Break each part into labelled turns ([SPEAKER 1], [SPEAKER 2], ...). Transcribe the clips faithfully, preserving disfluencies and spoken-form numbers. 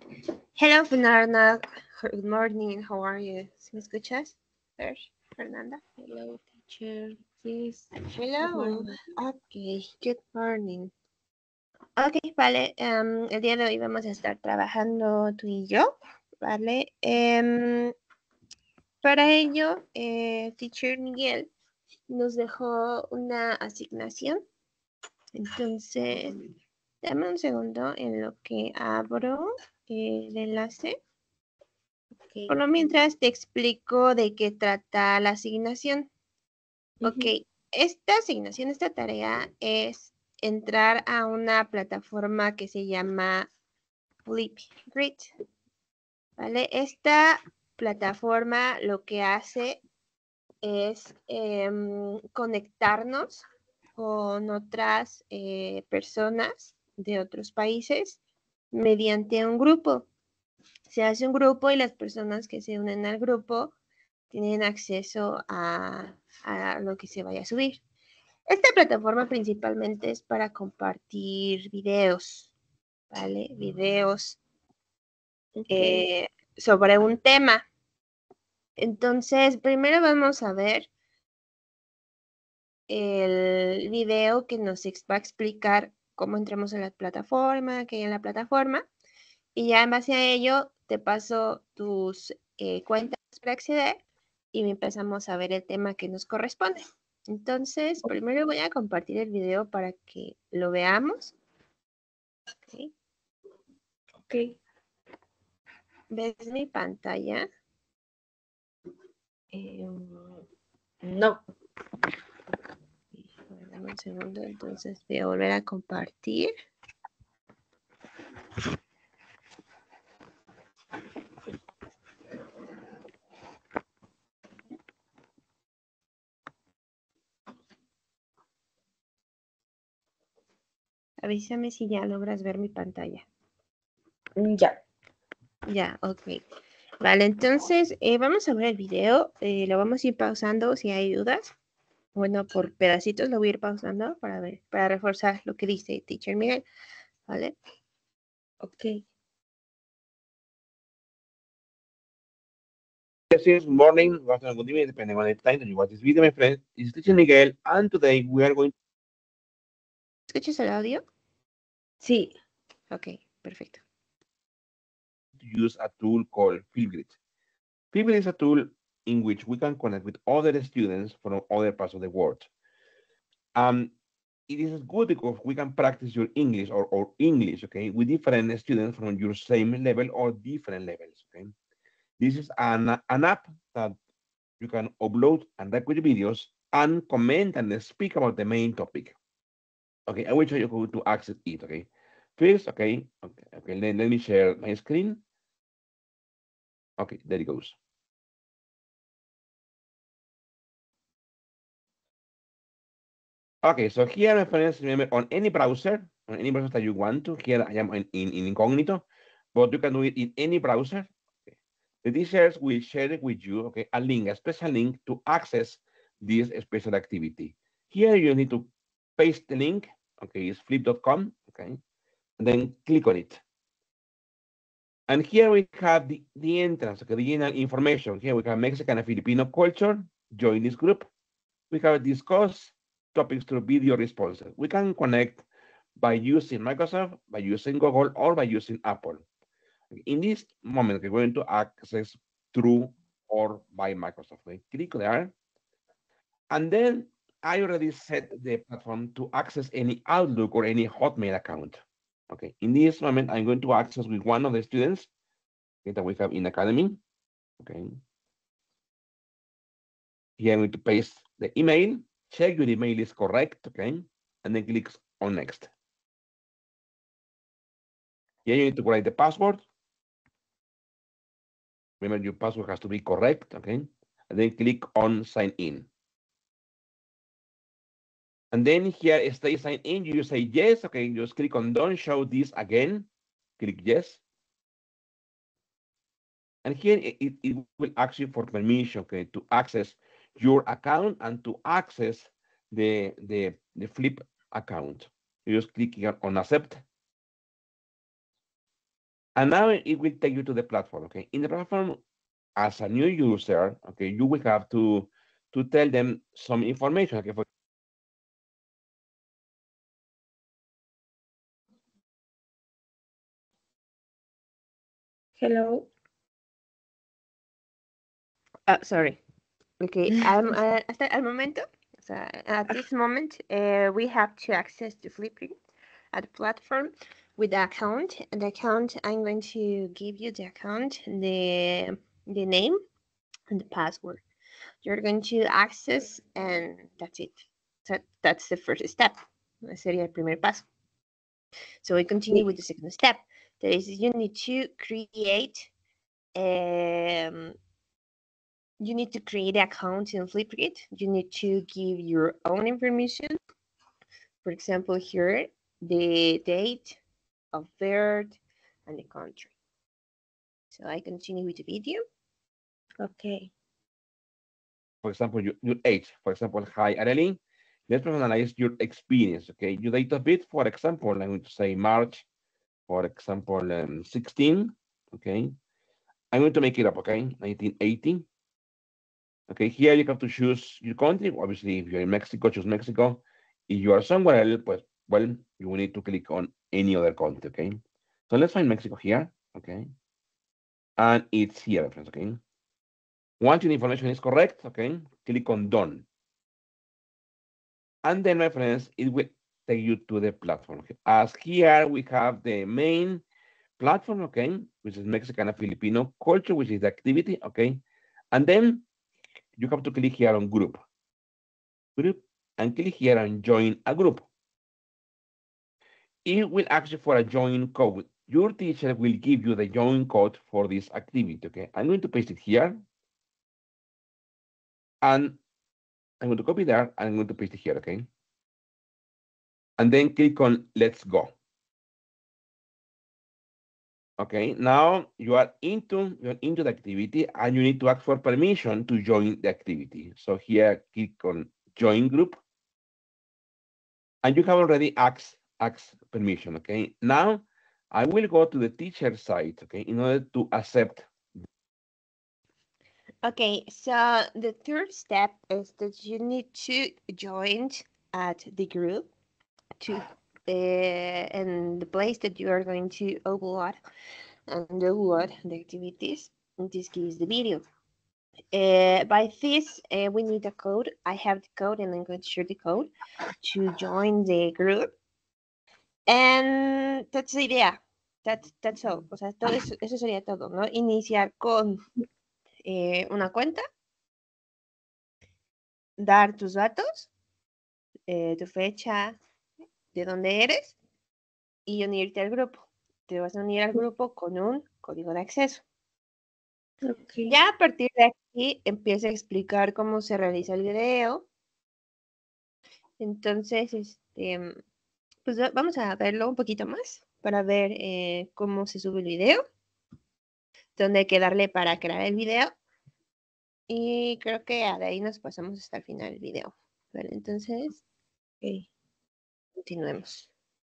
[SPEAKER 1] Hello, Fernanda. Good morning. How are you? ¿Sí me escuchas? Fer- Fernanda.
[SPEAKER 2] Hello, teacher. Yes. Good
[SPEAKER 1] Hello.
[SPEAKER 2] morning.
[SPEAKER 1] Okay, good morning. Ok, vale. em, el día de hoy vamos a estar trabajando tú y yo, ¿vale? Em, para ello, eh, Teacher Miguel nos dejó una asignación. Entonces, dame un segundo en lo que abro el enlace.
[SPEAKER 2] Okay.
[SPEAKER 1] Por lo mientras te explico de qué trata la asignación. Ok,
[SPEAKER 2] Mhm.
[SPEAKER 1] esta asignación, esta tarea es entrar a una plataforma que se llama Flipgrid, ¿vale? Esta plataforma lo que hace es eh, conectarnos con otras eh, personas de otros países mediante un grupo. Se hace un grupo y las personas que se unen al grupo tienen acceso a, a lo que se vaya a subir. Esta plataforma principalmente es para compartir videos, ¿vale? Videos
[SPEAKER 2] Okay.
[SPEAKER 1] eh, sobre un tema. Entonces, primero vamos a ver el video que nos va a explicar cómo entramos en la plataforma, qué hay en la plataforma, y ya en base a ello te paso tus eh, cuentas para acceder y empezamos a ver el tema que nos corresponde. Entonces, primero voy a compartir el video para que lo veamos. ¿Sí?
[SPEAKER 2] Okay.
[SPEAKER 1] ¿Ves mi pantalla?
[SPEAKER 2] Um, no.
[SPEAKER 1] Dame un segundo, entonces voy a volver a compartir. Avísame si ya logras ver mi pantalla.
[SPEAKER 2] Ya.
[SPEAKER 1] Ya, ok. Vale, entonces eh, vamos a ver el video. Eh, lo vamos a ir pausando si hay dudas. Bueno, por pedacitos lo voy a ir pausando para ver, para reforzar lo que dice Teacher Miguel. ¿Vale?
[SPEAKER 2] Okay.
[SPEAKER 3] Yes, yes, good morning, good afternoon, good evening, depending on the time that you watch this video, my friend. This is Teacher Miguel, and today we are going
[SPEAKER 1] ¿Escuchas el audio?
[SPEAKER 2] Sí.
[SPEAKER 1] Ok, perfecto.
[SPEAKER 3] to use a tool called Flipgrid. Flipgrid is a tool in which we can connect with other students from other parts of the world. Um, it is good because we can practice your English or, or English, okay, with different students from your same level or different levels, okay. This is an, an app that you can upload and record videos and comment and speak about the main topic. Okay, I will show you how to access it, okay? First, okay, okay, okay, let, let me share my screen. Okay, there it goes. Okay, so here, my friends, remember on any browser, on any browser that you want to, here I am in, in, in incognito, but you can do it in any browser. Okay. The teachers will share with you, okay, a link, a special link to access this special activity. Here you need to paste the link, okay, it's flip dot com, okay, and then click on it. And here we have the, the entrance, okay, the general information. Here we have Mexican and Filipino culture. Join this group. We have discussed topics through video responses. We can connect by using Microsoft, by using Google, or by using Apple. In this moment, we're going to access through or by Microsoft. Okay? Click there. And then I already set the platform to access any Outlook or any Hotmail account. Okay, in this moment, I'm going to access with one of the students okay, that we have in Academy. Okay. Here I'm going to paste the email, check your email is correct, okay, and then click on next. Here you need to write the password. Remember, your password has to be correct, okay, and then click on sign in. And then here, stay sign in, you say yes, okay, just click on don't show this again, click yes. And here it, it will ask you for permission, okay, to access your account and to access the, the, the Flip account. You just click here on accept. And now it will take you to the platform, okay? In the platform, as a new user, okay, you will have to, to tell them some information, okay? For
[SPEAKER 2] Hello.
[SPEAKER 1] Uh, sorry. Okay, um, uh, hasta el momento, o sea, at this moment, uh, we have to access to Flipgrid at the platform with the account. And the account, I'm going to give you the account, the the name, and the password. You're going to access, and that's it. So that's the first step. Ese sería el primer paso. So we continue with the second step. That is, you need to create. Um, you need to create an account in Flipgrid. You need to give your own information. For example, here, the date of birth and the country. So I continue with the video.
[SPEAKER 2] Okay.
[SPEAKER 3] for example, your, your age. For example, hi, Adeline. Let's personalize your experience, okay? Your date of birth, for example, I'm going to say March, for example, um, sixteen, okay? I'm going to make it up, okay? nineteen eighty. Okay, here you have to choose your country. Obviously, if you're in Mexico, choose Mexico. If you are somewhere else, pues, well, you will need to click on any other country, okay? So let's find Mexico here, okay? And it's here, friends, okay? Once your information is correct, okay, click on done. And then, my friends, it will take you to the platform. Okay? As here we have the main platform, okay, which is Mexican and Filipino culture, which is the activity, okay? And then you have to click here on group. Group, and click here on join a group. It will ask you for a join code. Your teacher will give you the join code for this activity, okay? I'm going to paste it here. And I'm going to copy there, and I'm going to paste it here, okay? And then click on let's go. Okay, now you are into you're into the activity and you need to ask for permission to join the activity. So here, click on join group. And you have already asked, asked permission, okay? Now, I will go to the teacher site, okay, in order to accept.
[SPEAKER 1] Okay, so the third step is that you need to join at the group to uh, and the place that you are going to upload and download the activities. In this case, the video. Uh, by this, uh, we need a code. I have the code, and I'm going to share the code to join the group. And that's the idea. That's, that's all. O sea, todo eso, eso sería todo, ¿no? Iniciar con eh, una cuenta, dar tus datos, eh, tu fecha, de dónde eres y unirte al grupo. Te vas a unir al grupo con un código de acceso.
[SPEAKER 2] Okay.
[SPEAKER 1] Ya a partir de aquí empieza a explicar cómo se realiza el video. Entonces, este, pues vamos a verlo un poquito más para ver eh, cómo se sube el video, dónde hay que darle para crear el video. Y creo que de ahí nos pasamos hasta el final del video. Vale, entonces,
[SPEAKER 2] Okay.
[SPEAKER 1] continuemos.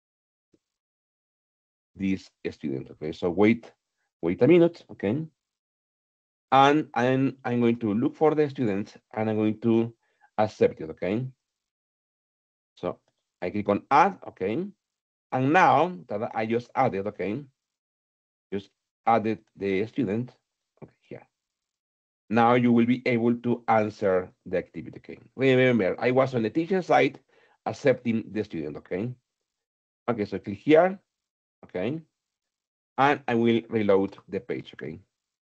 [SPEAKER 3] This student, okay? So wait, wait a minute, okay? And I'm, I'm going to look for the student and I'm going to accept it, okay? So I click on add, okay? And now that I just added, okay? Just added the student, okay, here. Now you will be able to answer the activity, okay? Remember, I was on the teacher side accepting the student, okay? Okay, so click here, okay? And I will reload the page, okay?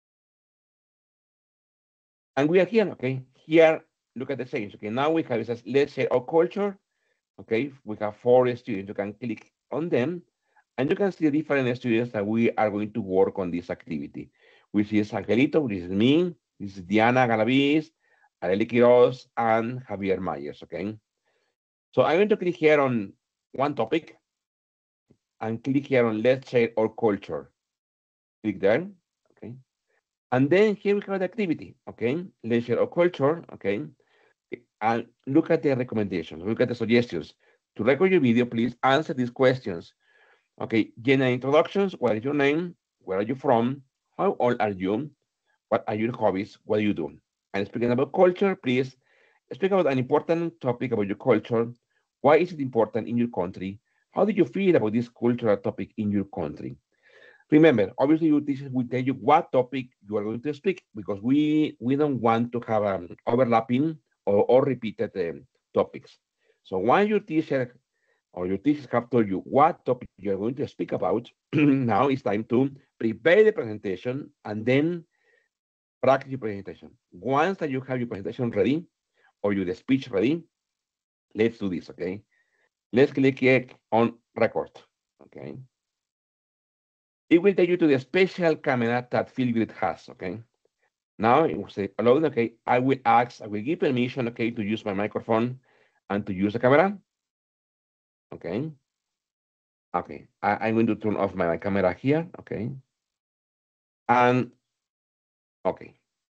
[SPEAKER 3] And we are here, okay? Here, look at the settings, okay? Now we have, it says, let's share our culture, okay? We have four students, you can click on them, and you can see the different students that we are going to work on this activity, which is Angelito, which is me, this is Diana Galaviz, Arely Quiroz, and Javier Myers, okay? So I'm going to click here on one topic, and click here on let's share our culture. Click there, okay? And then here we have the activity, okay? Let's share our culture, okay? And look at the recommendations, look at the suggestions. To record your video, please answer these questions. Okay, general introductions, what is your name? where are you from? How old are you? What are your hobbies? What do you do? And speaking about culture, please speak about an important topic about your culture. Why is it important in your country? How do you feel about this cultural topic in your country? Remember, obviously, your teacher will tell you what topic you are going to speak because we we don't want to have um, overlapping or, or repeated um, topics. So once your teacher or your teachers have told you what topic you are going to speak about, now it's time to prepare the presentation and then practice your presentation. Once that you have your presentation ready or your speech ready, let's do this, okay? Let's click here on record, okay? It will take you to the special camera that Flipgrid has, okay? Now it will say allowed, okay? I will ask, I will give permission, okay, to use my microphone and to use the camera, okay? Okay, I, I'm going to turn off my, my camera here, okay? And, okay.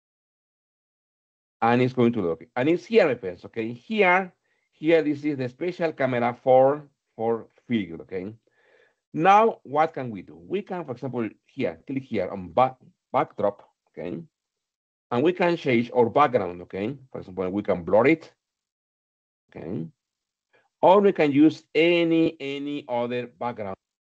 [SPEAKER 3] And it's going to look, and it's here, friends, okay? Here, here, this is the special camera for, for Flipgrid, okay? Now, what can we do? We can, for example, here, click here on back, backdrop, okay? And we can change our background, okay? For example, we can blur it, okay? Or we can use any, any other background.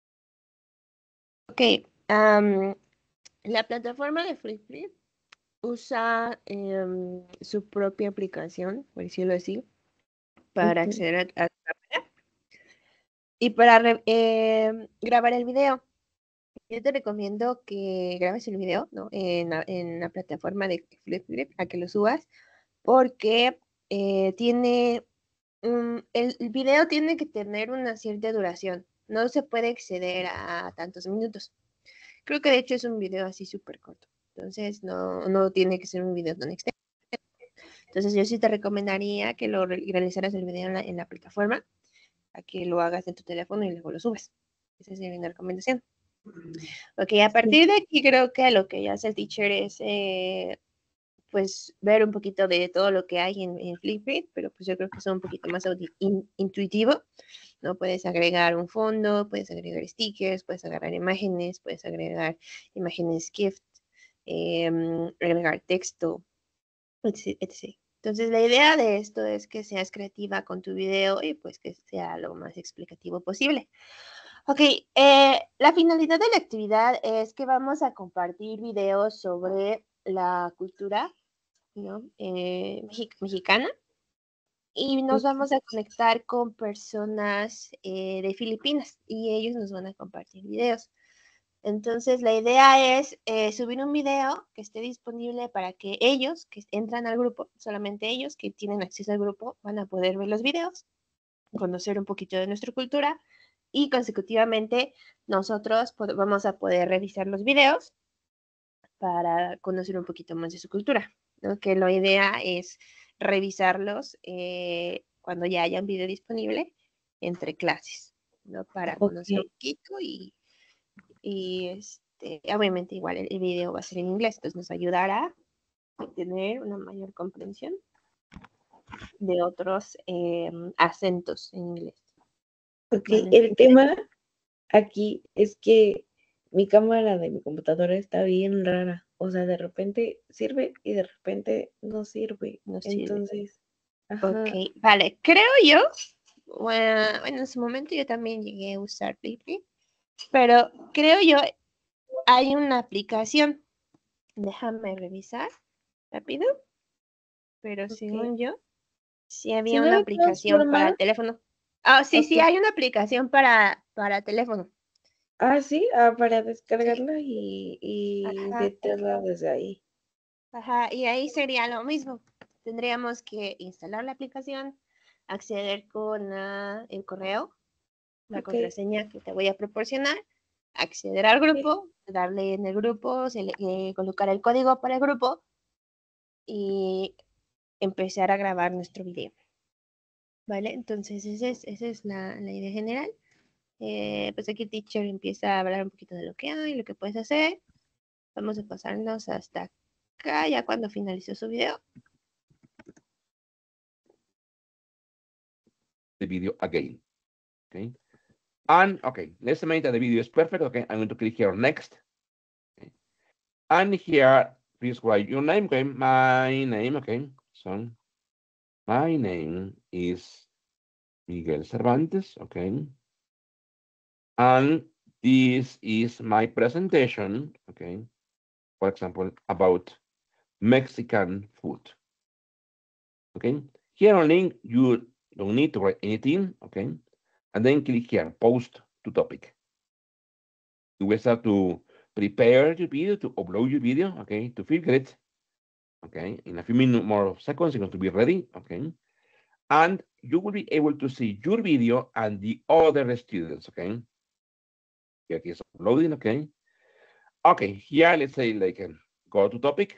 [SPEAKER 1] Ok, am, la plataforma de Flipgrid usa em, su propia aplicación, por decirlo así, para
[SPEAKER 2] Ujú.
[SPEAKER 1] acceder a, a la cámara y para re- em, grabar el video. Yo te recomiendo que grabes el video, ¿no? En la, en la plataforma de Flipgrid, a que lo subas, porque eh, tiene, mm, el, el video tiene que tener una cierta duración. No se puede exceder a tantos minutos. Creo que de hecho es un video así súper corto. Entonces no, no tiene que ser un video tan extenso. Entonces yo sí te recomendaría que lo re- realizaras el video en la, en la plataforma, a que lo hagas en tu teléfono y luego lo subes. Esa sería una recomendación. Ok, a partir de aquí creo que lo que hace el teacher es eh, pues ver un poquito de todo lo que hay en, en Flipgrid, pero pues yo creo que es un poquito más audi- in- intuitivo, ¿no? Puedes agregar un fondo, puedes agregar stickers, puedes agregar imágenes, puedes agregar imágenes GIF, em, agregar texto, etc, etcétera. Entonces la idea de esto es que seas creativa con tu video y pues que sea lo más explicativo posible. Ok, eh, la finalidad de la actividad es que vamos a compartir videos sobre la cultura, ¿no? Eh, mexi- mexicana y nos vamos a conectar con personas eh, de Filipinas y ellos nos van a compartir videos. Entonces, la idea es eh, subir un video que esté disponible para que ellos que entran al grupo, solamente ellos que tienen acceso al grupo, van a poder ver los videos, conocer un poquito de nuestra cultura y consecutivamente nosotros vamos a poder revisar los videos para conocer un poquito más de su cultura, ¿no? Que la idea es revisarlos eh, cuando ya haya un video disponible entre clases, ¿no? Para conocer un
[SPEAKER 2] Ok.
[SPEAKER 1] poquito y, y este, obviamente igual el, el video va a ser en inglés, entonces nos ayudará a tener una mayor comprensión de otros eh, acentos en inglés.
[SPEAKER 2] Ok,
[SPEAKER 1] ¿Vale?
[SPEAKER 2] el tema aquí es que mi cámara de mi computadora está bien rara. O sea, de repente sirve y de repente no sirve.
[SPEAKER 1] No sirve.
[SPEAKER 2] Entonces, ajá,
[SPEAKER 1] Ok, vale, creo yo, bueno, bueno, en su momento yo también llegué a usar Flipgrid, pero creo yo hay una aplicación, déjame revisar rápido, pero
[SPEAKER 2] ok.
[SPEAKER 1] según yo, sí
[SPEAKER 2] Si
[SPEAKER 1] había
[SPEAKER 2] no,
[SPEAKER 1] una
[SPEAKER 2] de todas
[SPEAKER 1] aplicación para
[SPEAKER 2] formas,
[SPEAKER 1] teléfono. Ah, sí,
[SPEAKER 2] ok.
[SPEAKER 1] sí, hay una aplicación para, para teléfono.
[SPEAKER 2] Ah, sí, ah, para
[SPEAKER 1] Sí,
[SPEAKER 2] descargarla y, y
[SPEAKER 1] ajá,
[SPEAKER 2] meterla desde ahí.
[SPEAKER 1] ajá, y ahí sería lo mismo. Tendríamos que instalar la aplicación, acceder con ah, el correo, la
[SPEAKER 2] Ok,
[SPEAKER 1] contraseña que te voy a proporcionar, acceder al
[SPEAKER 2] sí,
[SPEAKER 1] grupo, darle en el grupo, sele- eh, colocar el código para el grupo y empezar a grabar nuestro video. ¿Vale? Entonces, esa es, esa es la, la idea general. Eh, pues aquí teacher empieza a hablar un poquito de lo que hay, lo que puedes hacer. Vamos a pasarnos hasta acá, ya cuando finalizó su video.
[SPEAKER 3] The video again, okay? And, okay, let's make that the video is perfect, okay? I'm going to click here on next. And here, please write your name, okay? My name, okay? So, my name is Miguel Cervantes, okay? And this is my presentation, okay? For example, about Mexican food, okay? Here on link, you don't need to write anything, okay? And then click here, post to topic. You will start to prepare your video, to upload your video, okay? To Flipgrid, okay? In a few minutes, more seconds, it's going to be ready, okay? And you will be able to see your video and the other students, okay? Here it is uploading, okay? Okay, here, let's say, like, um, go to topic.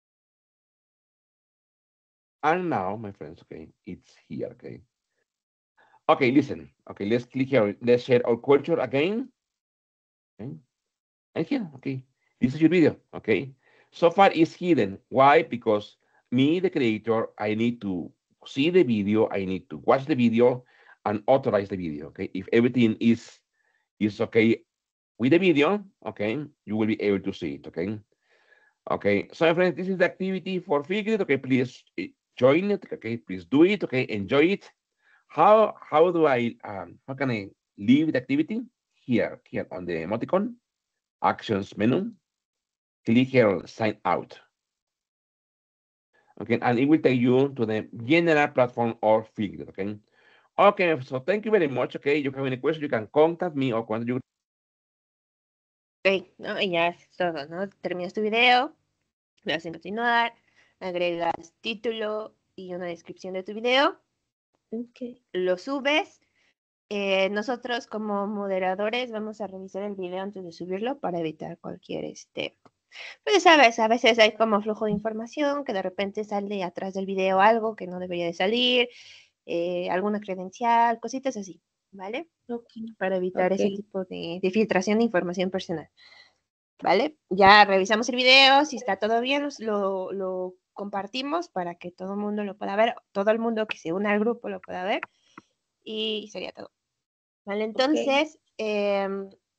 [SPEAKER 3] And now, my friends, okay, it's here, okay? Okay, listen. Okay, let's click here. Let's share our culture again. Okay. And here, okay, this is your video, okay? So far it's hidden. Why? Because me, the creator, I need to see the video, I need to watch the video and authorize the video, okay? If everything is, is okay with the video, okay, you will be able to see it, okay? Okay, so my friends, this is the activity for Figure, okay? Please join it, okay? Please do it, okay? Enjoy it. How, how do I, um, how can I leave the activity? Here, here on the emoticon. Actions menu, click here on sign out. Okay, and it will take you to the general platform or Flipgrid, okay? Okay, so thank you very much, okay? You have any questions, you can contact me or cuando you...
[SPEAKER 1] Ok, ¿no? Y ya es todo, ¿no? Terminas tu video, le das en continuar, agregas título y una descripción de tu video,
[SPEAKER 2] Ok.
[SPEAKER 1] lo subes. Eh, nosotros como moderadores vamos a revisar el video antes de subirlo para evitar cualquier, este, pues sabes, a veces hay como flujo de información que de repente sale atrás del video algo que no debería de salir, eh, alguna credencial, cositas así, ¿vale?
[SPEAKER 2] Ok.
[SPEAKER 1] Para evitar
[SPEAKER 2] Ok.
[SPEAKER 1] ese tipo de, de filtración de información personal, ¿vale? Ya revisamos el video, si está todo bien, lo, lo compartimos para que todo el mundo lo pueda ver, todo el mundo que se una al grupo lo pueda ver y sería todo. Vale, entonces
[SPEAKER 2] Ok.
[SPEAKER 1] eh,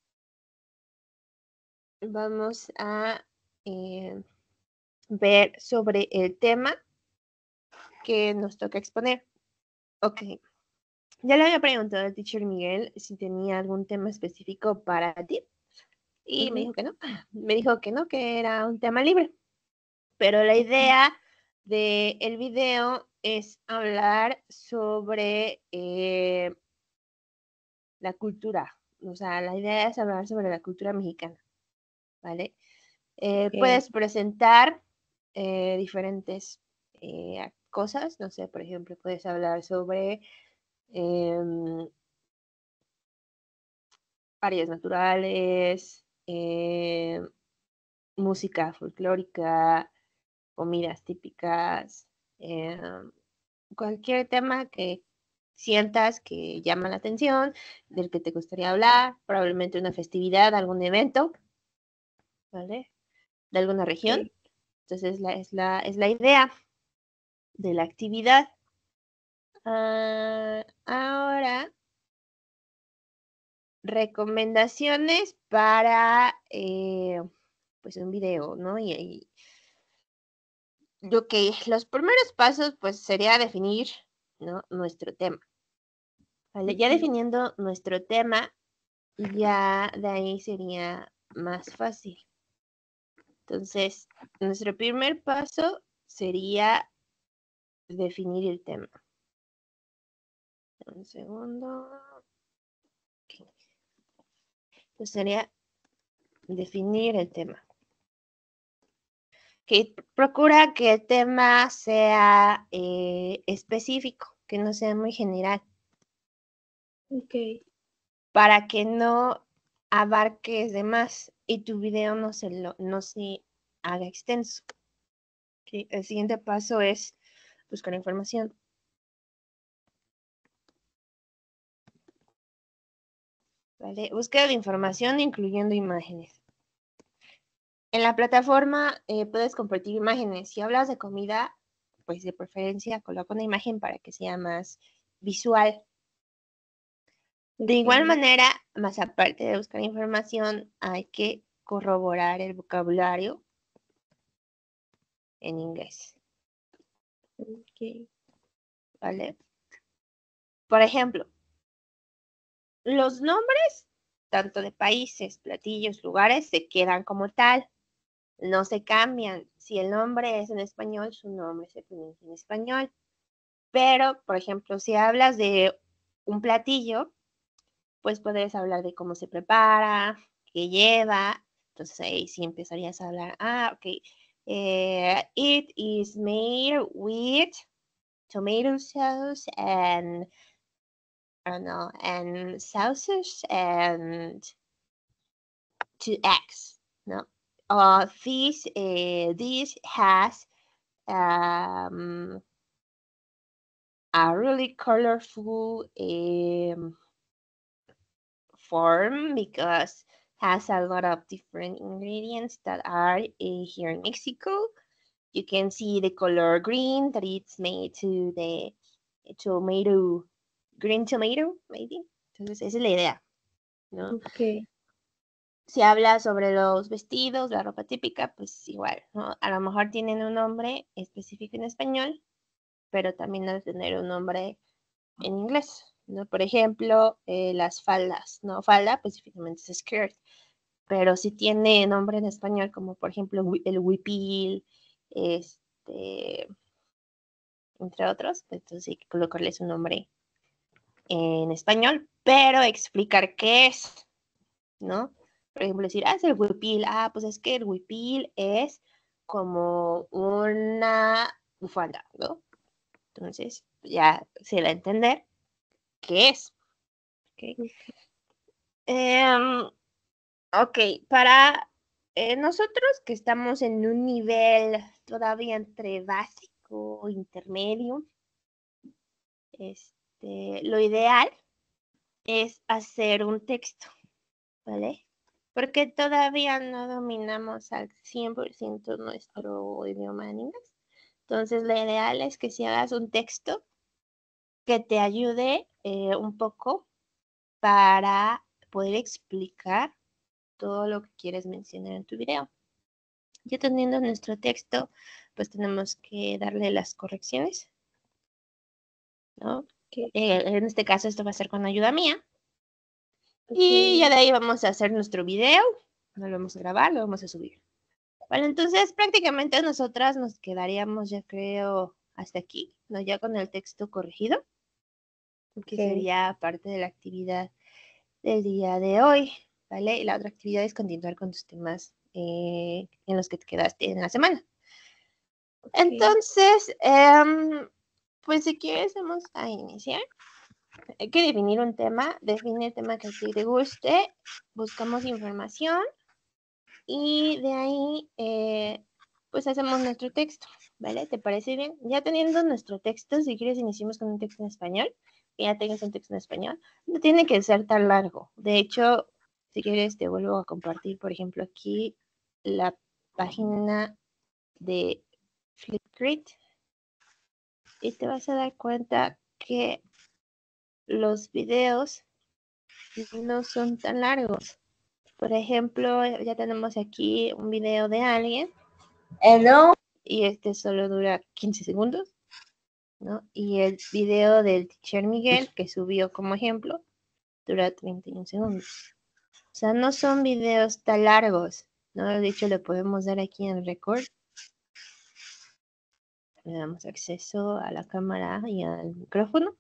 [SPEAKER 1] vamos a eh, ver sobre el tema que nos toca exponer. Ok, ya le había preguntado al teacher Miguel si tenía algún tema específico para ti y uh-huh. me dijo que no, me dijo que no, que era un tema libre, pero la idea del video es hablar sobre eh, la cultura, o sea, la idea es hablar sobre la cultura mexicana, ¿vale? Eh, okay. Puedes presentar eh, diferentes eh, cosas, no sé, por ejemplo, puedes hablar sobre eh, áreas naturales, eh, música folclórica, comidas típicas, eh, cualquier tema que sientas que llama la atención, del que te gustaría hablar, probablemente una festividad, algún evento, ¿vale? De alguna región. Okay. Entonces la, es, la, es la idea de la actividad. Uh, ahora, recomendaciones para eh, pues un video, ¿no? Y, y lo que los primeros pasos pues sería definir, ¿no? Nuestro tema. Vale, ya definiendo nuestro tema, ya de ahí sería más fácil. Entonces, nuestro primer paso sería definir el tema. Un segundo. Okay. Entonces sería definir el tema. Que procura que el tema sea eh, específico, que no sea muy general.
[SPEAKER 2] Ok.
[SPEAKER 1] Para que no abarques de más y tu video no se, lo, no se haga extenso. Okay. El siguiente paso es buscar información. ¿Vale? Búsqueda de información incluyendo imágenes. En la plataforma eh, puedes compartir imágenes. Si hablas de comida, pues de preferencia coloca una imagen para que sea más visual. De igual manera, más aparte de buscar información, hay que corroborar el vocabulario en inglés.
[SPEAKER 2] Ok.
[SPEAKER 1] ¿Vale? Por ejemplo, los nombres, tanto de países, platillos, lugares, se quedan como tal. No se cambian. Si el nombre es en español, su nombre se pronuncia en español. Pero, por ejemplo, si hablas de un platillo, pues puedes hablar de cómo se prepara, qué lleva. Entonces ahí sí empezarías a hablar, ah, ok. Eh, it is made with tomato sauce and, I don't know, and sauces and two eggs, no? Uh, this, uh, this has um, a really colorful um, form because has a lot of different ingredients that are uh, here in Mexico. You can see the color green that it's made to the tomato, green tomato, maybe. Entonces, esa es la idea, ¿no?
[SPEAKER 2] Ok.
[SPEAKER 1] Si habla sobre los vestidos, la ropa típica, pues igual, ¿no? A lo mejor tienen un nombre específico en español, pero también debe tener un nombre en inglés, ¿no? Por ejemplo, eh, las faldas, ¿no? Falda específicamente es skirt, pero si tiene nombre en español, como por ejemplo el huipil, este, entre otros, pues entonces hay que colocarle su nombre en español, pero explicar qué es, ¿no? Por ejemplo, decir, ah, es el huipil, ah, pues es que el huipil es como una bufanda, ¿no? Entonces, ya se da a entender qué es. ¿Okay?
[SPEAKER 2] Ok.
[SPEAKER 1] Um, ok, para eh, nosotros que estamos en un nivel todavía entre básico e intermedio, este, lo ideal es hacer un texto, ¿vale? Porque todavía no dominamos al cien por ciento nuestro idioma en inglés. Entonces, lo ideal es que si hagas un texto que te ayude eh, un poco para poder explicar todo lo que quieres mencionar en tu video. Ya teniendo nuestro texto, pues tenemos que darle las correcciones, ¿no?
[SPEAKER 2] Ok.
[SPEAKER 1] Eh, en este caso, esto va a ser con ayuda mía. Y
[SPEAKER 2] Ok.
[SPEAKER 1] ya de ahí vamos a hacer nuestro video, lo vamos a grabar, lo vamos a subir. Vale, entonces prácticamente nosotras nos quedaríamos, ya creo, hasta aquí, ¿no? Ya con el texto corregido, que
[SPEAKER 2] Ok.
[SPEAKER 1] sería parte de la actividad del día de hoy, ¿vale? Y la otra actividad es continuar con tus temas eh, en los que te quedaste en la semana.
[SPEAKER 2] Ok.
[SPEAKER 1] Entonces, em, pues si quieres vamos a iniciar. Hay que definir un tema, define el tema que a ti te guste, buscamos información y de ahí eh, pues hacemos nuestro texto, ¿vale? ¿Te parece bien? Ya teniendo nuestro texto, si quieres iniciamos con un texto en español, que ya tengas un texto en español, no tiene que ser tan largo. De hecho, si quieres te vuelvo a compartir, por ejemplo, aquí la página de Flipgrid y te vas a dar cuenta que los videos no son tan largos. Por ejemplo, ya tenemos aquí un video de alguien.
[SPEAKER 2] Hello.
[SPEAKER 1] Y este solo dura quince segundos, ¿no? Y el video del teacher Miguel, que subió como ejemplo, dura treinta y un segundos. O sea, no son videos tan largos, ¿no? De hecho, le podemos dar aquí en record. Le damos acceso a la cámara y al micrófono.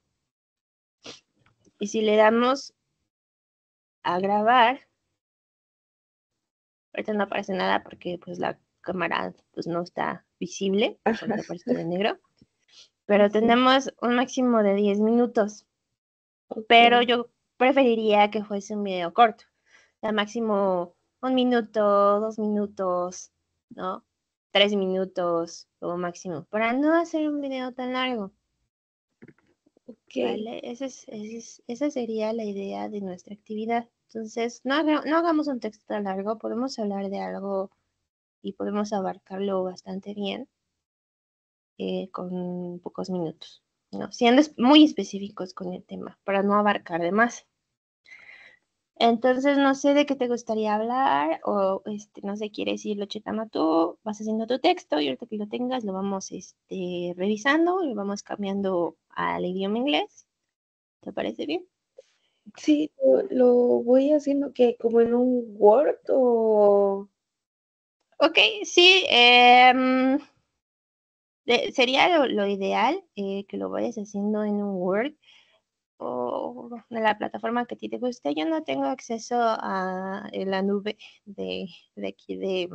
[SPEAKER 1] Y si le damos a grabar, ahorita no aparece nada porque pues la cámara pues no está visible, porque aparece todo en negro. Pero
[SPEAKER 2] Sí.
[SPEAKER 1] tenemos un máximo de diez minutos.
[SPEAKER 2] Ok.
[SPEAKER 1] Pero yo preferiría que fuese un video corto, ya máximo un minuto, dos minutos, ¿no? Tres minutos como máximo, para no hacer un video tan largo,
[SPEAKER 2] Ok.
[SPEAKER 1] ¿vale? Esa, es, esa, es, esa sería la idea de nuestra actividad. Entonces, no, haga, no hagamos un texto tan largo, podemos hablar de algo y podemos abarcarlo bastante bien eh, con pocos minutos, ¿no? Siendo muy específicos con el tema, para no abarcar de más. Entonces, no sé de qué te gustaría hablar o este, no sé, quieres irlo checando tú, vas haciendo tu texto y ahorita que lo tengas lo vamos este, revisando y lo vamos cambiando al idioma inglés. ¿Te parece bien?
[SPEAKER 2] Sí, lo, lo voy haciendo que como en un Word o...
[SPEAKER 1] Ok, sí, em, de- sería lo, lo ideal eh, que lo vayas haciendo en un Word o de la plataforma que a ti te guste. Yo no tengo acceso a la nube de, de aquí de,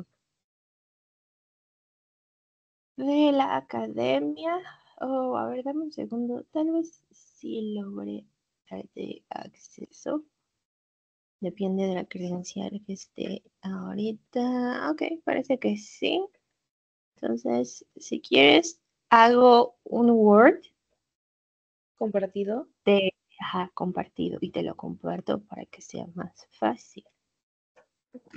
[SPEAKER 1] de la academia. Oh, a ver, dame un segundo. Tal vez sí logre darte acceso. Depende de la credencial que esté ahorita. Ok, parece que sí. Entonces, si quieres, hago un Word
[SPEAKER 2] compartido.
[SPEAKER 1] de ajá, compartido y te lo comparto para que sea más fácil.
[SPEAKER 2] Ok.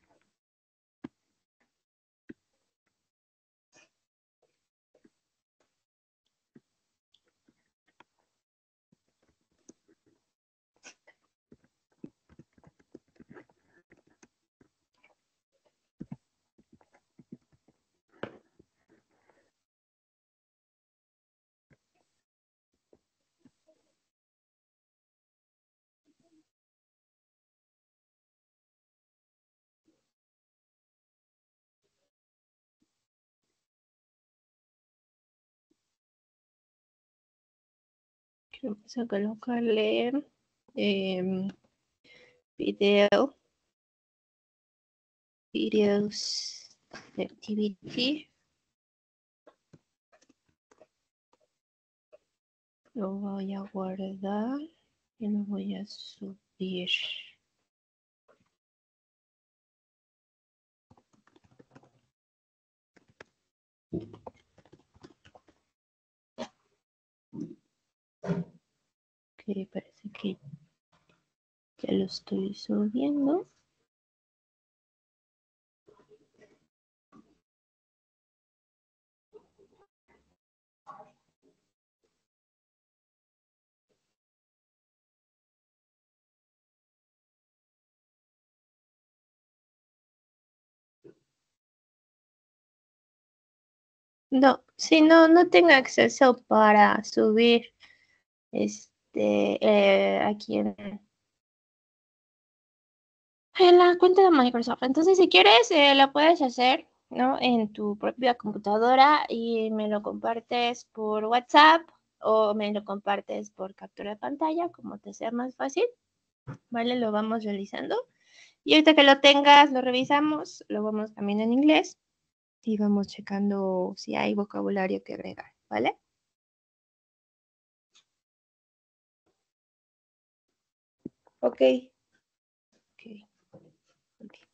[SPEAKER 1] Vamos a colocarle em, video, videos de activity. Lo voy a guardar y lo voy a subir. Ok, parece que ya lo estoy subiendo. No, si no, no tengo acceso para subir este eh, aquí en, en la cuenta de Microsoft. Entonces, si quieres, eh, lo puedes hacer, ¿no? En tu propia computadora y me lo compartes por WhatsApp o me lo compartes por captura de pantalla, como te sea más fácil, ¿vale? Lo vamos realizando. Y ahorita que lo tengas, lo revisamos, lo vamos también en inglés y vamos checando si hay vocabulario que agregar, ¿vale?
[SPEAKER 2] Ok.
[SPEAKER 1] Ok. Ok.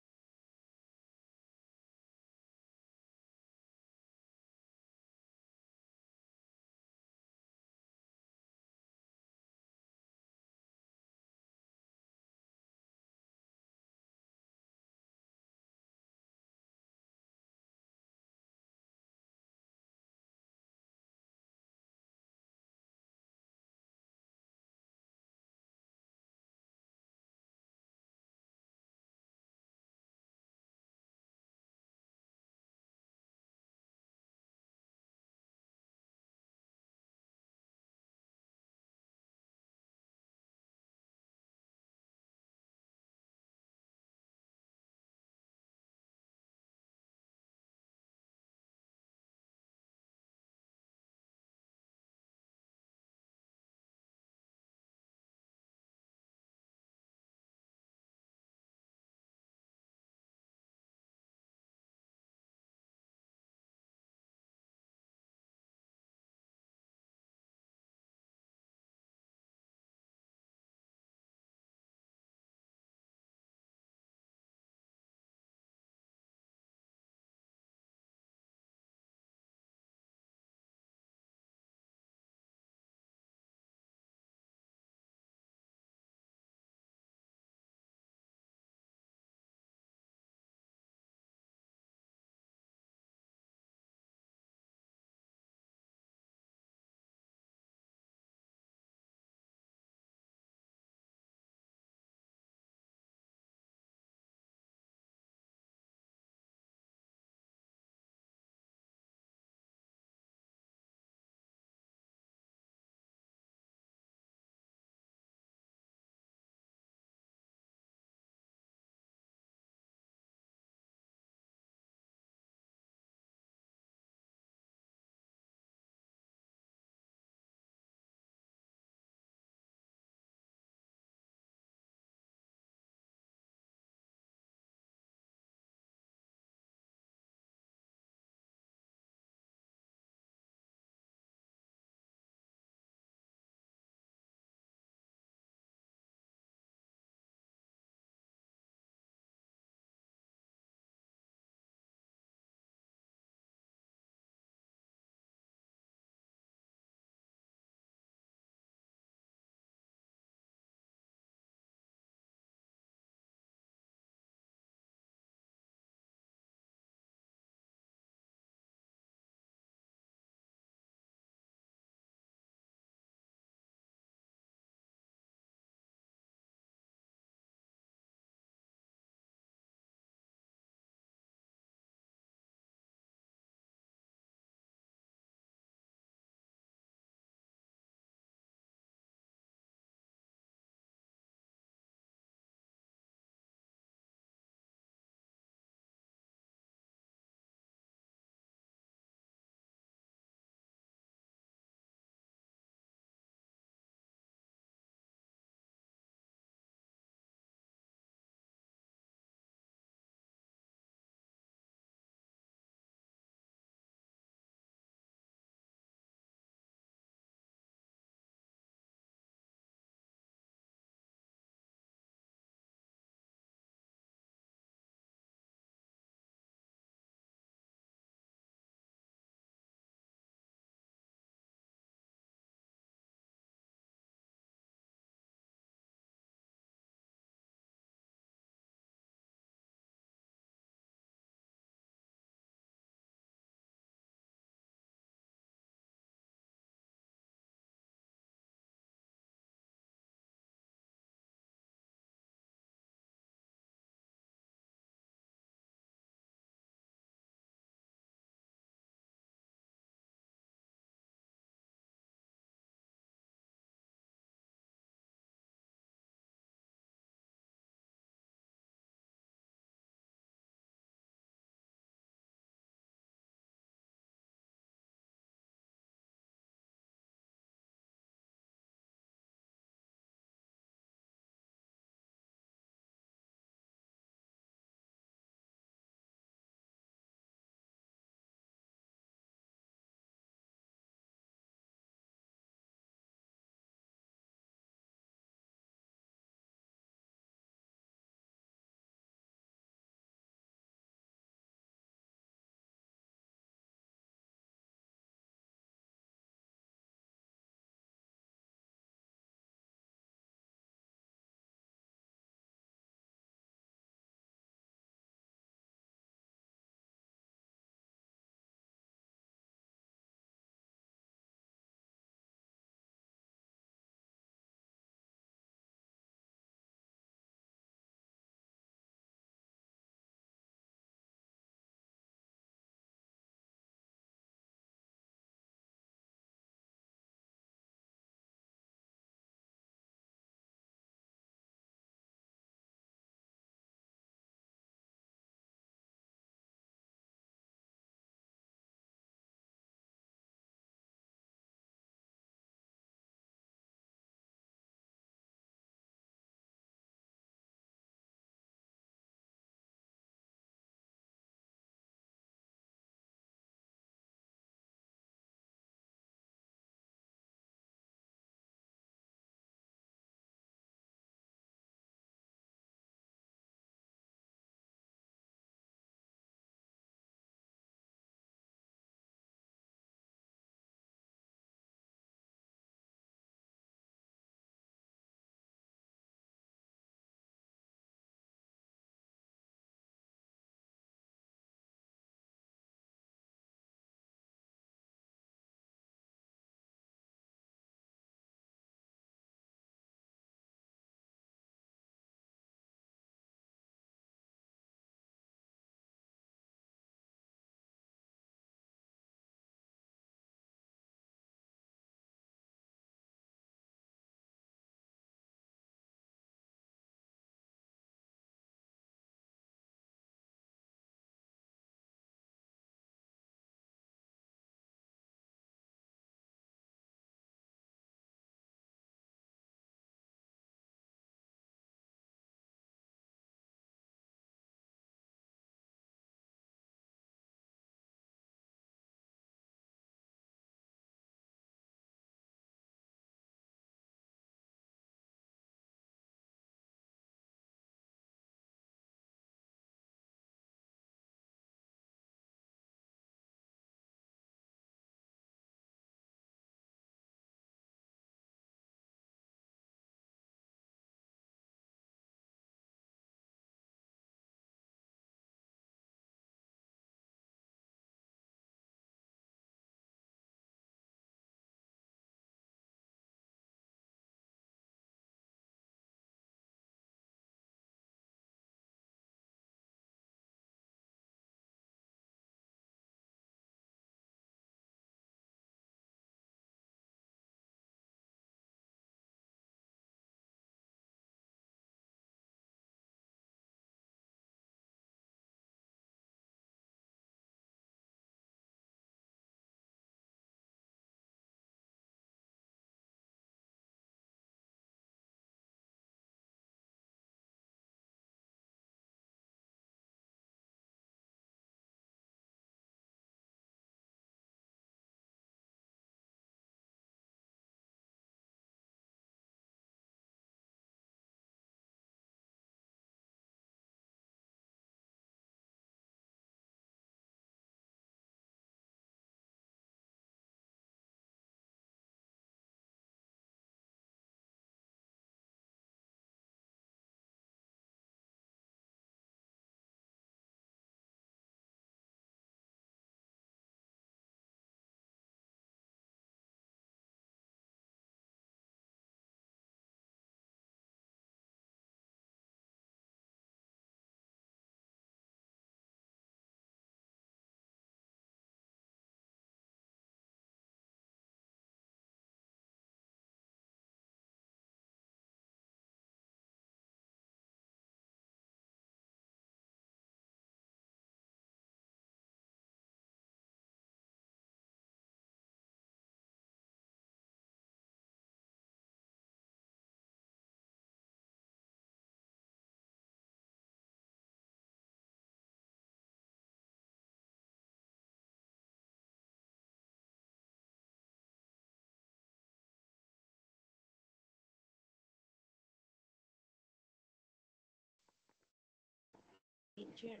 [SPEAKER 2] Teacher.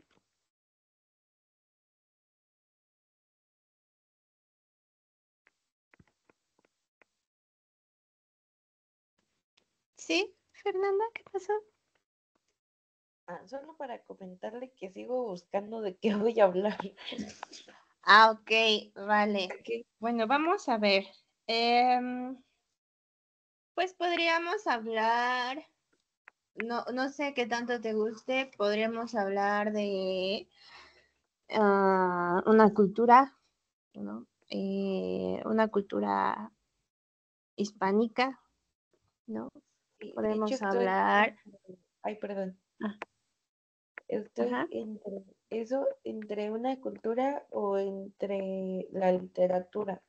[SPEAKER 1] ¿Sí, Fernanda? ¿Qué pasó?
[SPEAKER 2] Ah, solo para comentarle que sigo buscando de qué voy a hablar.
[SPEAKER 1] Ah, ok, vale.
[SPEAKER 2] Ok.
[SPEAKER 1] Bueno, vamos a ver. Em, pues podríamos hablar, no, no sé qué tanto te guste, podríamos hablar de ah, una cultura, ¿no? Eh, una cultura hispánica, ¿no?
[SPEAKER 2] Sí, de hecho
[SPEAKER 1] Podemos
[SPEAKER 2] estoy
[SPEAKER 1] hablar,
[SPEAKER 2] entre- ay, perdón.
[SPEAKER 1] ah,
[SPEAKER 2] Estoy
[SPEAKER 1] ajá,
[SPEAKER 2] entre eso, entre una cultura o entre la literatura.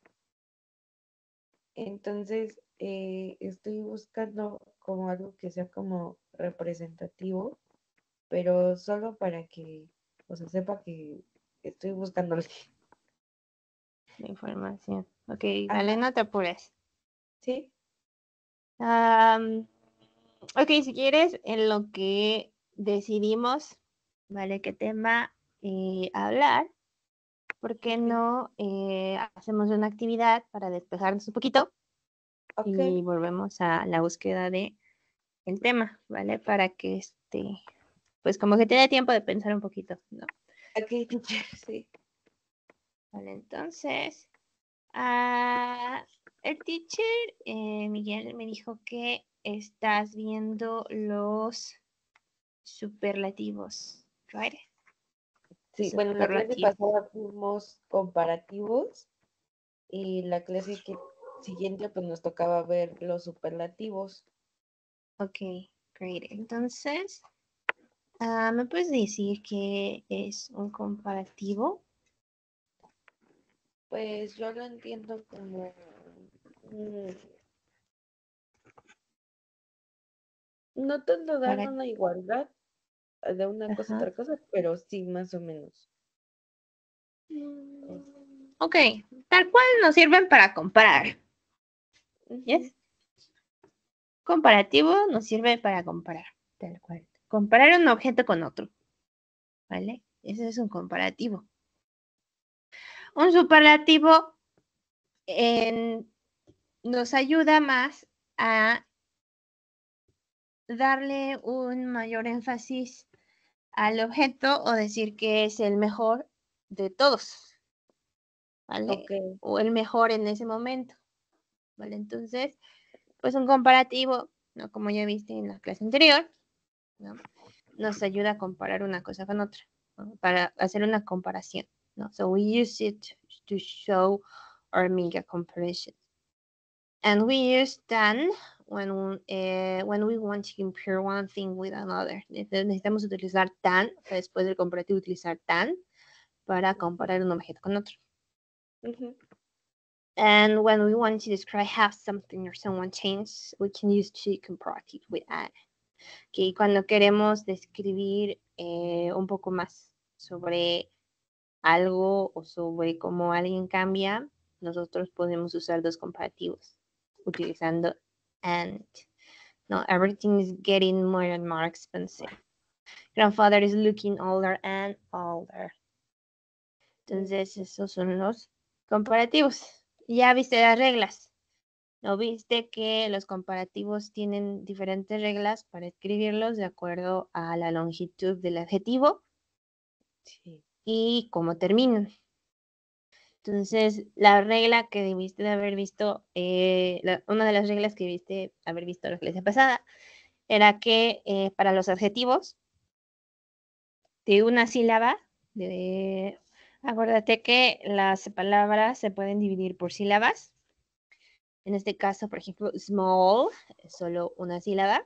[SPEAKER 2] Entonces, eh, estoy buscando como algo que sea como representativo, pero solo para que, o sea, sepa que estoy buscándole.
[SPEAKER 1] la información. Ok, vale,
[SPEAKER 2] Ajá,
[SPEAKER 1] no te apures.
[SPEAKER 2] sí,
[SPEAKER 1] Am, ok, si quieres, en lo que decidimos, ¿vale? ¿Qué tema eh, hablar? ¿Por qué
[SPEAKER 2] ok,
[SPEAKER 1] no eh, hacemos una actividad para despejarnos un poquito
[SPEAKER 2] ok,
[SPEAKER 1] y volvemos a la búsqueda de el tema, ¿vale? Para que este, pues como que te dé tiempo de pensar un poquito, ¿no?
[SPEAKER 2] ok, teacher, sí.
[SPEAKER 1] Vale, entonces, ah, el teacher, eh, Miguel, me dijo que estás viendo los superlativos, ¿right?
[SPEAKER 2] Sí, bueno, la clase
[SPEAKER 1] Superlativo.
[SPEAKER 2] pasada fuimos comparativos y la clase que siguiente pues nos tocaba ver los superlativos.
[SPEAKER 1] Ok, great. Entonces, ah, ¿me puedes decir qué es un comparativo?
[SPEAKER 2] Pues yo lo entiendo como mm, no tanto dar
[SPEAKER 1] Para,
[SPEAKER 2] una igualdad de una cosa a
[SPEAKER 1] ajá.
[SPEAKER 2] otra cosa, pero sí más o menos.
[SPEAKER 1] Mm,
[SPEAKER 2] Es-
[SPEAKER 1] Ok, tal cual nos sirven para comparar.
[SPEAKER 2] ujú,
[SPEAKER 1] ¿Yes? Comparativo nos sirve para comparar, tal cual. Comparar un objeto con otro, ¿vale? Ese es un comparativo. Un superlativo en- nos ayuda más a darle un mayor énfasis al objeto o decir que es el mejor de todos,
[SPEAKER 2] ok,
[SPEAKER 1] ¿vale? O el mejor en ese momento, ¿vale? Entonces, pues un comparativo, ¿no? Como ya viste en la clase anterior, ¿no? Nos ayuda a comparar una cosa con otra, ¿no? Para hacer una comparación, ¿no? So we use it to show or make a comparison. And we use than when, uh, when we want to compare one thing with another. Necesitamos utilizar than, o sea, después del comparativo utilizar than para comparar un objeto con otro.
[SPEAKER 2] ujú,
[SPEAKER 1] And when we want to describe how something or someone changed, we can use to comparative with and. Que cuando queremos describir eh, un poco más sobre algo o sobre cómo alguien cambia, nosotros podemos usar dos comparativos utilizando and. No, everything is getting more and more expensive. Grandfather is looking older and older. Entonces, esos son los comparativos. Ya viste las reglas. ¿No viste que los comparativos tienen diferentes reglas para escribirlos de acuerdo a la longitud del adjetivo
[SPEAKER 2] sí,
[SPEAKER 1] y cómo terminan? Entonces, la regla que debiste de haber visto, eh, la, una de las reglas que debiste haber visto la clase pasada, era que eh, para los adjetivos de una sílaba, de, acuérdate que las palabras se pueden dividir por sílabas. En este caso, por ejemplo, small es solo una sílaba.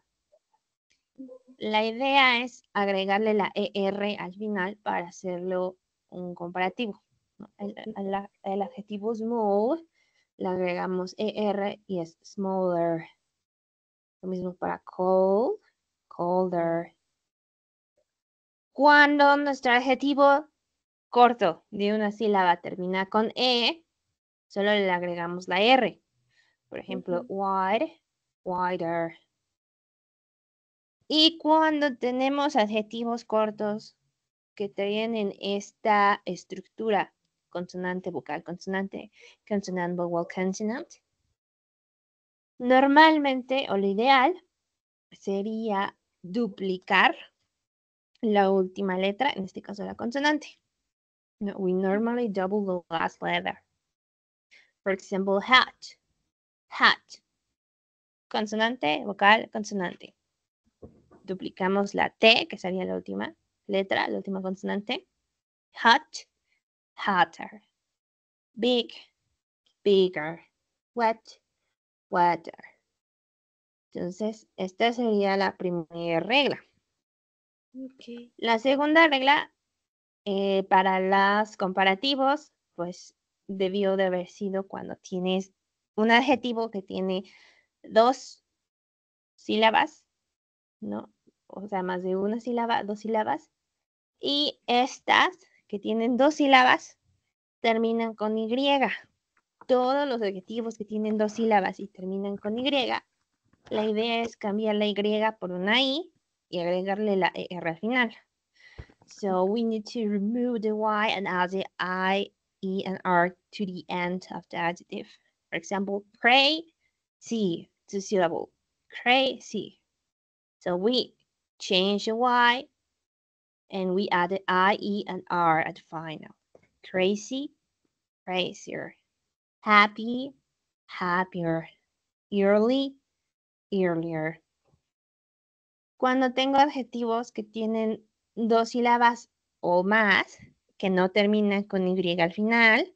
[SPEAKER 1] La idea es agregarle la er al final para hacerlo un comparativo, ¿no? El, el, el adjetivo small le agregamos er y es smaller. Lo mismo para cold, colder. Cuando nuestro adjetivo corto de una sílaba termina con e, solo le agregamos la r. Por ejemplo,
[SPEAKER 2] ujú,
[SPEAKER 1] wide, wider. Y cuando tenemos adjetivos cortos que tienen esta estructura consonante, vocal, consonante, consonant, vowel, consonant, normalmente o lo ideal sería duplicar la última letra, en este caso la consonante. No, we normally double the last letter. For example, hat, hat. Consonante, vocal, consonante. Duplicamos la T, que sería la última letra, la última consonante. Hot, hotter. Big, bigger. Wet, wetter. Entonces, esta sería la primera regla.
[SPEAKER 2] Ok.
[SPEAKER 1] La segunda regla, eh, para los comparativos, pues debió de haber sido cuando tienes un adjetivo que tiene dos sílabas, ¿no? O sea, más de una sílaba, dos sílabas. Y estas que tienen dos sílabas terminan con Y. Todos los adjetivos que tienen dos sílabas y terminan con Y, la idea es cambiar la Y por una I y agregarle la E R al final. So we need to remove the Y and add the I, E, and R to the end of the adjective. For example, crazy, two syllable, crazy. So we change the Y and we add the I, E, and R at the final. Crazy, crazier. Happy, happier. Early, earlier. Cuando tengo adjetivos que tienen dos sílabas o más, que no terminan con Y al final,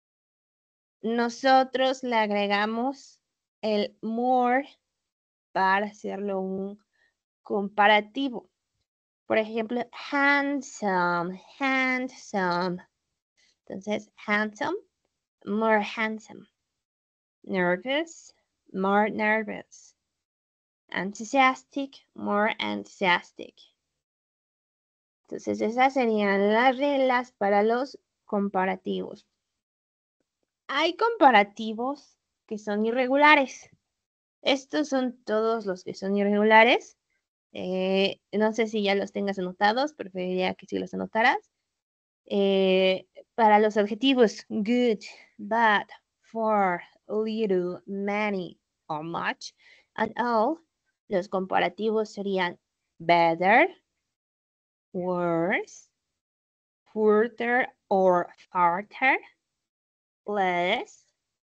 [SPEAKER 1] nosotros le agregamos el more para hacerlo un comparativo. Por ejemplo, handsome, handsome. Entonces, handsome, more handsome. Nervous, more nervous. Enthusiastic, more enthusiastic. Entonces, esas serían las reglas para los comparativos. Hay comparativos que son irregulares. Estos son todos los que son irregulares. Eh, no sé si ya los tengas anotados, preferiría que si los anotaras. Eh, para los adjetivos good, bad, for, little, many, or much, and all, los comparativos serían better, worse, further or farther, less,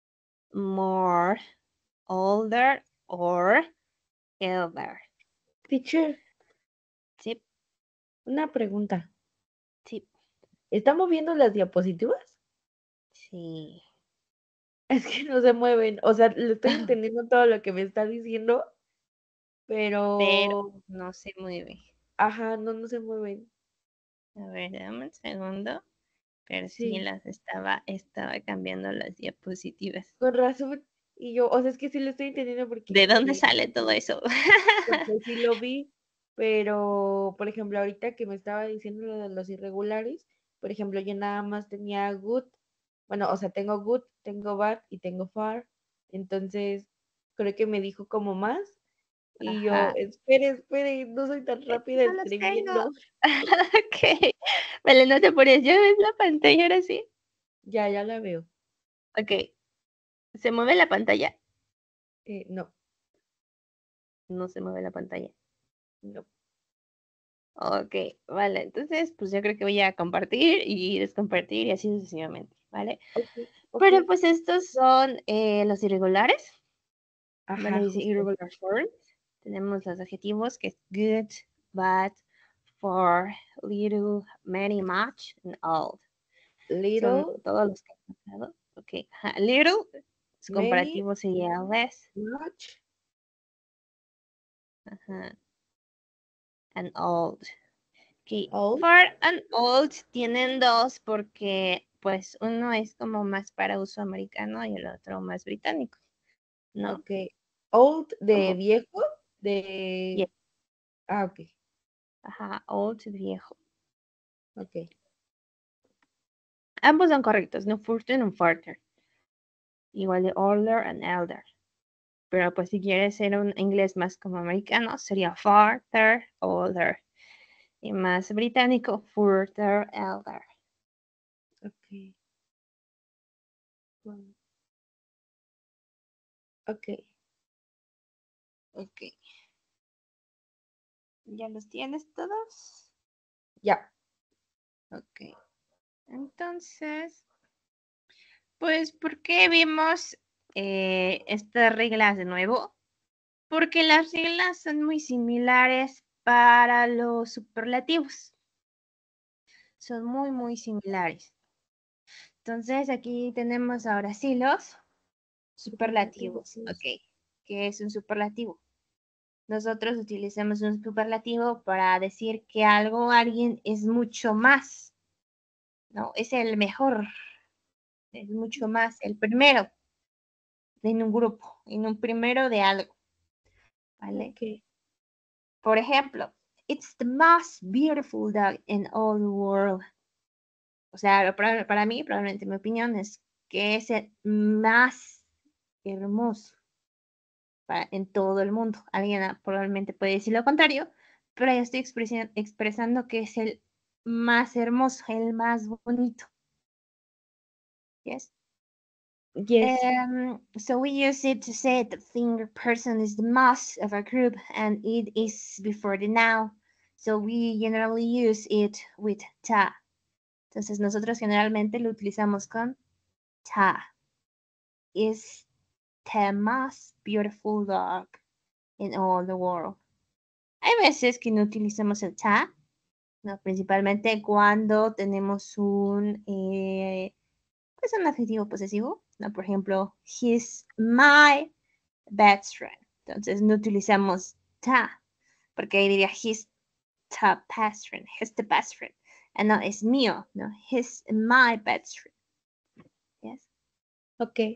[SPEAKER 1] more, older, or elder.
[SPEAKER 2] Teacher,
[SPEAKER 1] Tip,
[SPEAKER 2] una pregunta.
[SPEAKER 1] tip,
[SPEAKER 2] ¿Estamos viendo las diapositivas?
[SPEAKER 1] sí.
[SPEAKER 2] Es que no se mueven. O sea, le estoy entendiendo todo lo que me está diciendo,
[SPEAKER 1] Pero
[SPEAKER 2] pero,
[SPEAKER 1] no se mueve.
[SPEAKER 2] ajá, no, no se mueven.
[SPEAKER 1] A ver, dame un segundo. Pero sí,
[SPEAKER 2] Sí,
[SPEAKER 1] las estaba, estaba cambiando las diapositivas.
[SPEAKER 2] con razón. Y yo, o sea, es que sí lo estoy entendiendo porque,
[SPEAKER 1] ¿De dónde
[SPEAKER 2] eh,
[SPEAKER 1] sale todo eso?
[SPEAKER 2] porque sí lo vi, pero, por ejemplo, ahorita que me estaba diciendo lo de los irregulares, por ejemplo, yo nada más tenía good, bueno, o sea, tengo good, tengo bad y tengo far, entonces creo que me dijo como más, y yo,
[SPEAKER 1] Ajá.
[SPEAKER 2] espere, espere, no soy tan
[SPEAKER 1] Es que
[SPEAKER 2] rápida
[SPEAKER 1] no los tengo.
[SPEAKER 2] escribiendo.
[SPEAKER 1] Ok. Vale, no te apures. ¿Ya ves la pantalla ahora sí?
[SPEAKER 2] Ya, ya la veo.
[SPEAKER 1] Ok. ¿Se mueve la pantalla?
[SPEAKER 2] Eh, no,
[SPEAKER 1] No se mueve la pantalla.
[SPEAKER 2] no.
[SPEAKER 1] Ok, vale. Entonces, pues yo creo que voy a compartir y descompartir y así sucesivamente, ¿vale?
[SPEAKER 2] Ok, ok.
[SPEAKER 1] Pero pues estos son eh, los irregulares.
[SPEAKER 2] Ajá,
[SPEAKER 1] Vale, dice
[SPEAKER 2] justo.
[SPEAKER 1] irregular forms. Tenemos los adjetivos que es good, bad, for, little, many, much, and old. Son
[SPEAKER 2] Little,
[SPEAKER 1] todos los que he pasado. Ok. Ajá. Little, su
[SPEAKER 2] many,
[SPEAKER 1] comparativo sería less.
[SPEAKER 2] much,
[SPEAKER 1] Ajá. And old. Ok.
[SPEAKER 2] old.
[SPEAKER 1] For and old tienen dos porque pues uno es como más para uso americano y el otro más británico, ¿no?
[SPEAKER 2] Ok. Old de
[SPEAKER 1] Como,
[SPEAKER 2] viejo, de...
[SPEAKER 1] yes.
[SPEAKER 2] Ah, ok,
[SPEAKER 1] Ajá, old, viejo.
[SPEAKER 2] ok.
[SPEAKER 1] Ambos son correctos, no further no further. Igual de older and elder. Pero pues si quieres ser un inglés más como americano, sería farther, older. Y más británico, further elder.
[SPEAKER 2] Ok. Bueno. Ok.
[SPEAKER 1] Ok. ¿Ya los tienes todos?
[SPEAKER 2] Ya.
[SPEAKER 1] Ok. Entonces, pues, ¿por qué vimos eh, estas reglas de nuevo? Porque las reglas son muy similares para los superlativos. Son muy, muy similares. Entonces, aquí tenemos ahora sí los superlativos. Ok. ¿Qué es un superlativo? Nosotros utilizamos un superlativo para decir que algo o alguien es mucho más, ¿no? Es el mejor, es mucho más, el primero en un grupo, en un primero de algo, ¿vale?
[SPEAKER 2] Ok.
[SPEAKER 1] Por ejemplo, it's the most beautiful dog in all the world. O sea, para, para mí, probablemente mi opinión es que es el más hermoso para, en todo el mundo. Alguien ah, probablemente puede decir lo contrario, pero yo estoy expresi- expresando que es el más hermoso, el más bonito. Yes.
[SPEAKER 2] Yes.
[SPEAKER 1] Um, so we use it to say the thing person is the most of a group and it is before the noun. So we generally use it with ta. Entonces nosotros generalmente lo utilizamos con ta. Is the most beautiful dog in all the world. Hay veces que no utilizamos el ta, ¿no? Principalmente cuando tenemos un, eh, pues un adjetivo posesivo, ¿no? Por ejemplo, he's my best friend. Entonces no utilizamos ta, porque ahí diría he's the best friend, he's the best friend. And no, es mío, no, he's my best friend. Yes.
[SPEAKER 2] Ok.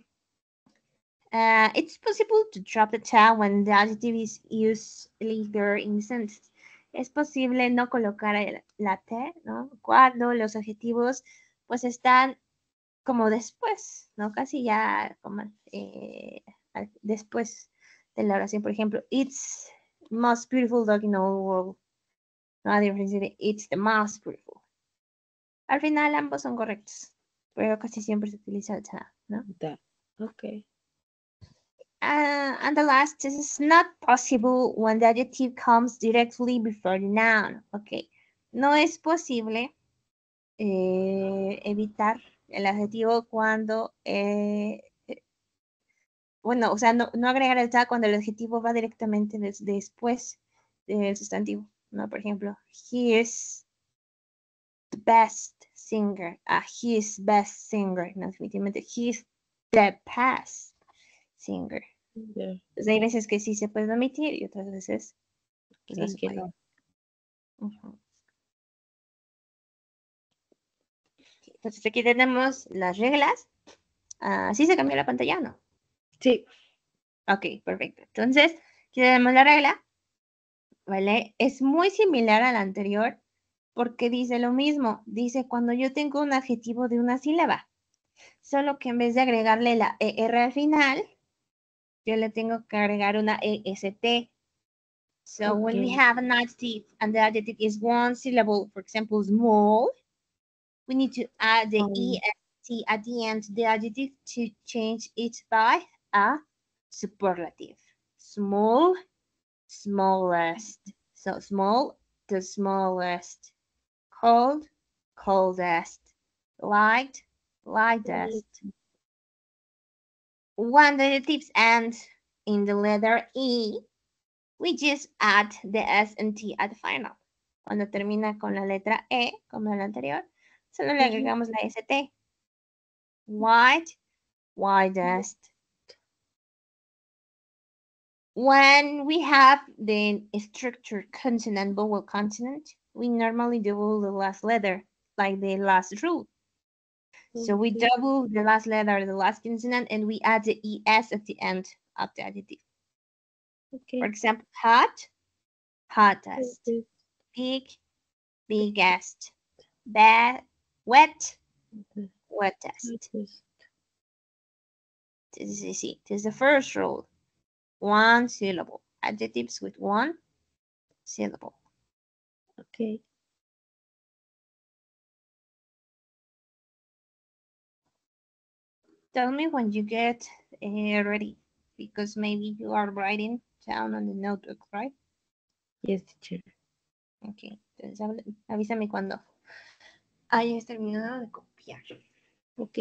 [SPEAKER 1] Uh, it's possible to drop the ta when the adjective is used later in the sentence. Es posible no colocar el, la T, ¿no? Cuando los adjetivos pues están como después, ¿no? Casi ya como eh, después de la oración. Por ejemplo, it's most beautiful dog in all the world. No hay diferencia de it's the most beautiful. Al final ambos son correctos, pero casi siempre se utiliza el ta, ¿no?
[SPEAKER 2] Da. Ok.
[SPEAKER 1] Uh, and the last is not possible when the adjective comes directly before the noun. Ok. No es posible eh, evitar el adjetivo cuando, eh, bueno, o sea, no, no agregar el ta cuando el adjetivo va directamente des, después del sustantivo, ¿no? Por ejemplo, he is the best singer. Ah, he is best singer. No, definitivamente, he is the best singer.
[SPEAKER 2] Yeah.
[SPEAKER 1] Pues hay veces que sí se puede omitir y otras veces pues, no se
[SPEAKER 2] que
[SPEAKER 1] puede.
[SPEAKER 2] no.
[SPEAKER 1] Uh-huh. Entonces aquí tenemos las reglas. Ah, ¿sí se cambió la pantalla o no?
[SPEAKER 2] Sí.
[SPEAKER 1] Ok, perfecto. Entonces, aquí tenemos la regla, ¿vale? Es muy similar a la anterior porque dice lo mismo. Dice cuando yo tengo un adjetivo de una sílaba, solo que en vez de agregarle la er al final, yo le tengo que agregar una est. So
[SPEAKER 2] Ok.
[SPEAKER 1] when we have an adjective and the adjective is one syllable, for example, small, we need to add the
[SPEAKER 2] Um,
[SPEAKER 1] est at the end of the adjective to change it by a superlative. Small, smallest. So small, the smallest. Cold, coldest. Light, lightest. When the adjectives end in the letter E, we just add the S and T at the final. Cuando termina con la letra E, como el anterior, solo le agregamos la S T. White, widest. When we have the structured consonant vowel consonant, we normally double the last letter, like the last rule. So we
[SPEAKER 2] Okay.
[SPEAKER 1] double the last letter, the last consonant, and we add the es at the end of the adjective.
[SPEAKER 2] Okay.
[SPEAKER 1] For example, hot, hottest.
[SPEAKER 2] Okay.
[SPEAKER 1] Big, biggest. Bad, wet,
[SPEAKER 2] Okay.
[SPEAKER 1] wettest.
[SPEAKER 2] Okay.
[SPEAKER 1] This is easy. This is the first rule. One syllable. Adjectives with one syllable.
[SPEAKER 2] Okay.
[SPEAKER 1] tell me when you get uh, ready, because maybe you are writing down on the notebook, right?
[SPEAKER 2] Yes, teacher.
[SPEAKER 1] Ok, entonces hab- avísame cuando hayas terminado de copiar. Ok.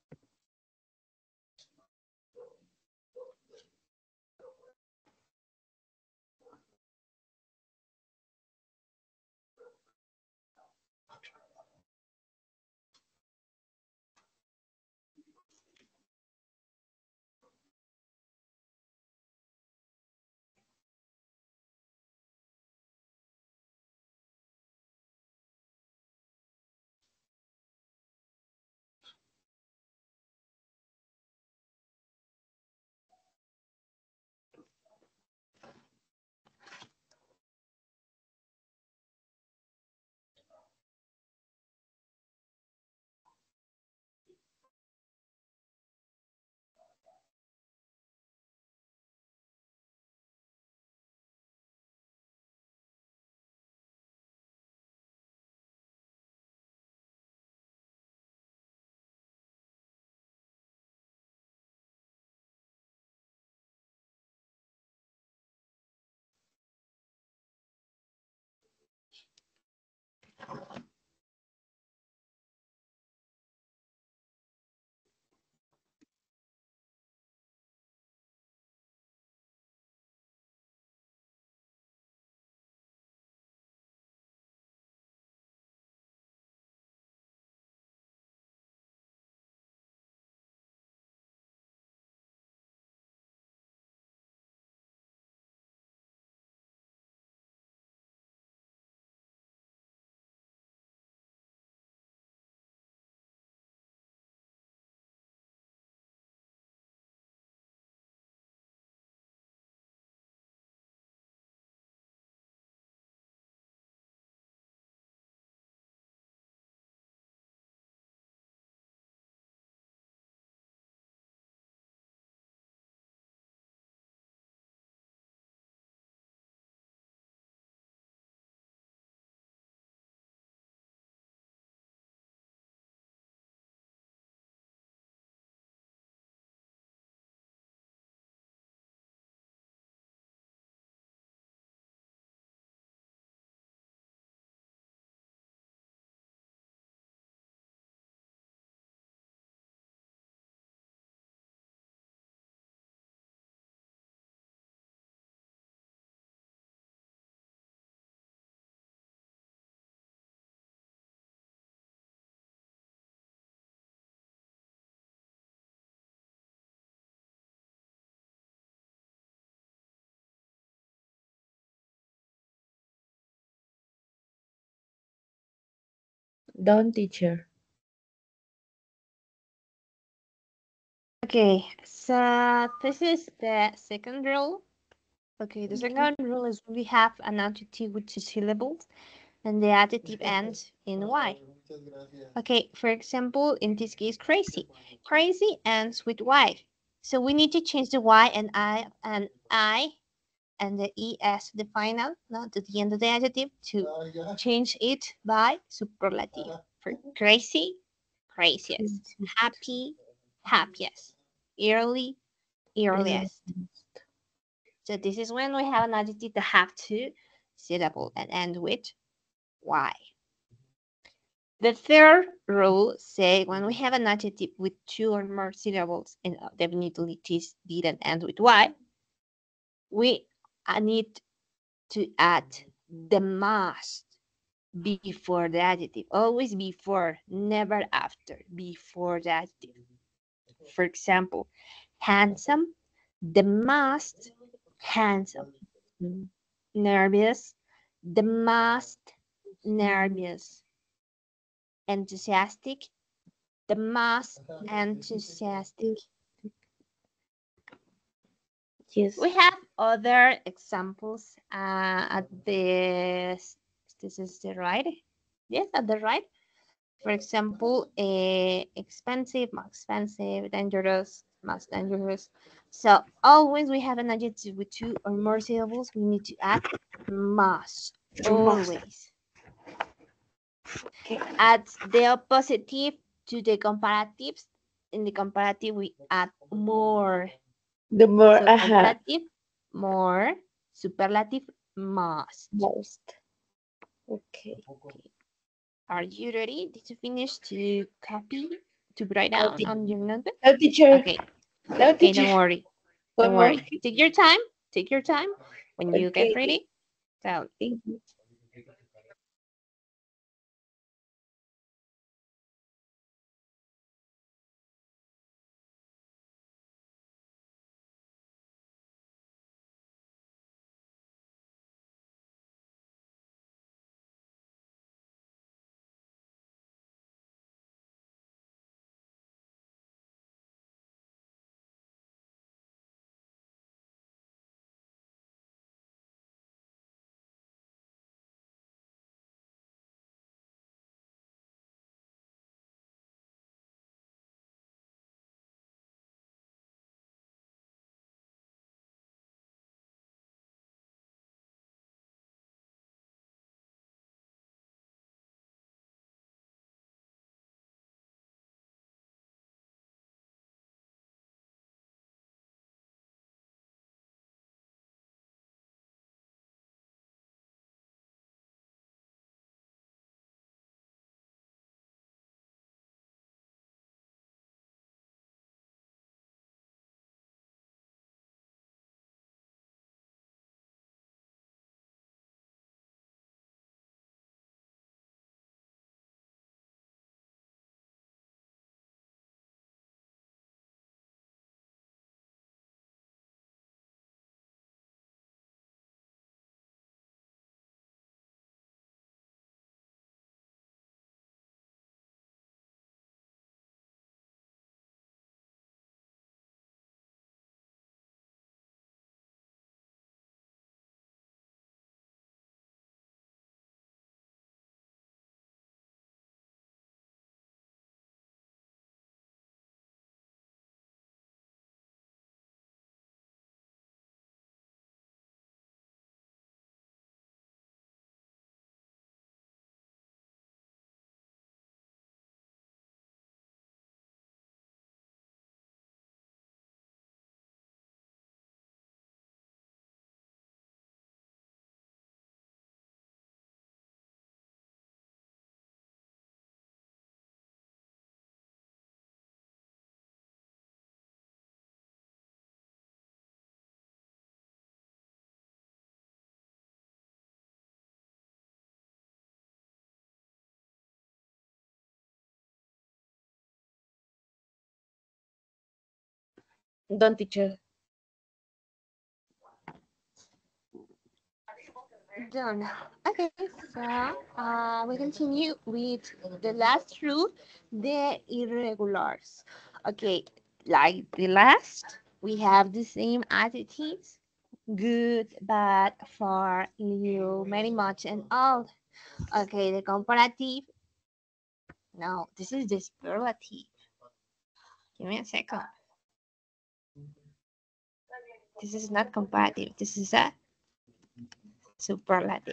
[SPEAKER 2] Done, teacher.
[SPEAKER 1] Okay, so this is the second rule. Okay, the second rule is we have an adjective with two syllables and the adjective ends in Y. Okay, for example, in this case, crazy. Crazy ends with Y. So we need to change the Y and I and I and the es the final, no, to the end of the adjective to change it by superlative. For crazy, craziest. Happy, happiest. Early, earliest. So this is when we have an adjective that have two syllables and end with Y. The third rule say when we have an adjective with two or more syllables and definitely this didn't end with Y, we need to add the must before the adjective. Always before, never after, before the adjective. For example, handsome, the must handsome. Nervous, the must nervous. Enthusiastic, the most enthusiastic.
[SPEAKER 2] Yes.
[SPEAKER 1] We have other examples uh, at this. This is the right. Yes, at the right. For example, uh, expensive, more expensive, dangerous, most dangerous. So always we have an adjective with two or more syllables. We need to add must. Always. Okay. Add the opposite to the comparatives. in the comparative, we add more.
[SPEAKER 2] The more,
[SPEAKER 1] So
[SPEAKER 2] ajá,
[SPEAKER 1] comparative, more. Superlative, most.
[SPEAKER 2] most. Okay.
[SPEAKER 1] Are you ready? Did you finish to copy, to write
[SPEAKER 2] No,
[SPEAKER 1] down
[SPEAKER 2] teacher.
[SPEAKER 1] on your notebook?
[SPEAKER 2] No, teacher.
[SPEAKER 1] Okay.
[SPEAKER 2] No,
[SPEAKER 1] Okay,
[SPEAKER 2] teacher.
[SPEAKER 1] don't worry.
[SPEAKER 2] One
[SPEAKER 1] Don't
[SPEAKER 2] more.
[SPEAKER 1] worry. Take your time. Take your time. When you
[SPEAKER 2] Okay.
[SPEAKER 1] get ready, tell me.
[SPEAKER 2] Thank you. Don't, teacher.
[SPEAKER 1] Done. Okay, so uh, we continue with the last rule, the irregulars. Okay, like the last, we have the same adjectives, good, bad, far, little, very much, and all. Okay, the comparative. No, this is the superlative. Give me a second. This is not comparative. This is a superlative.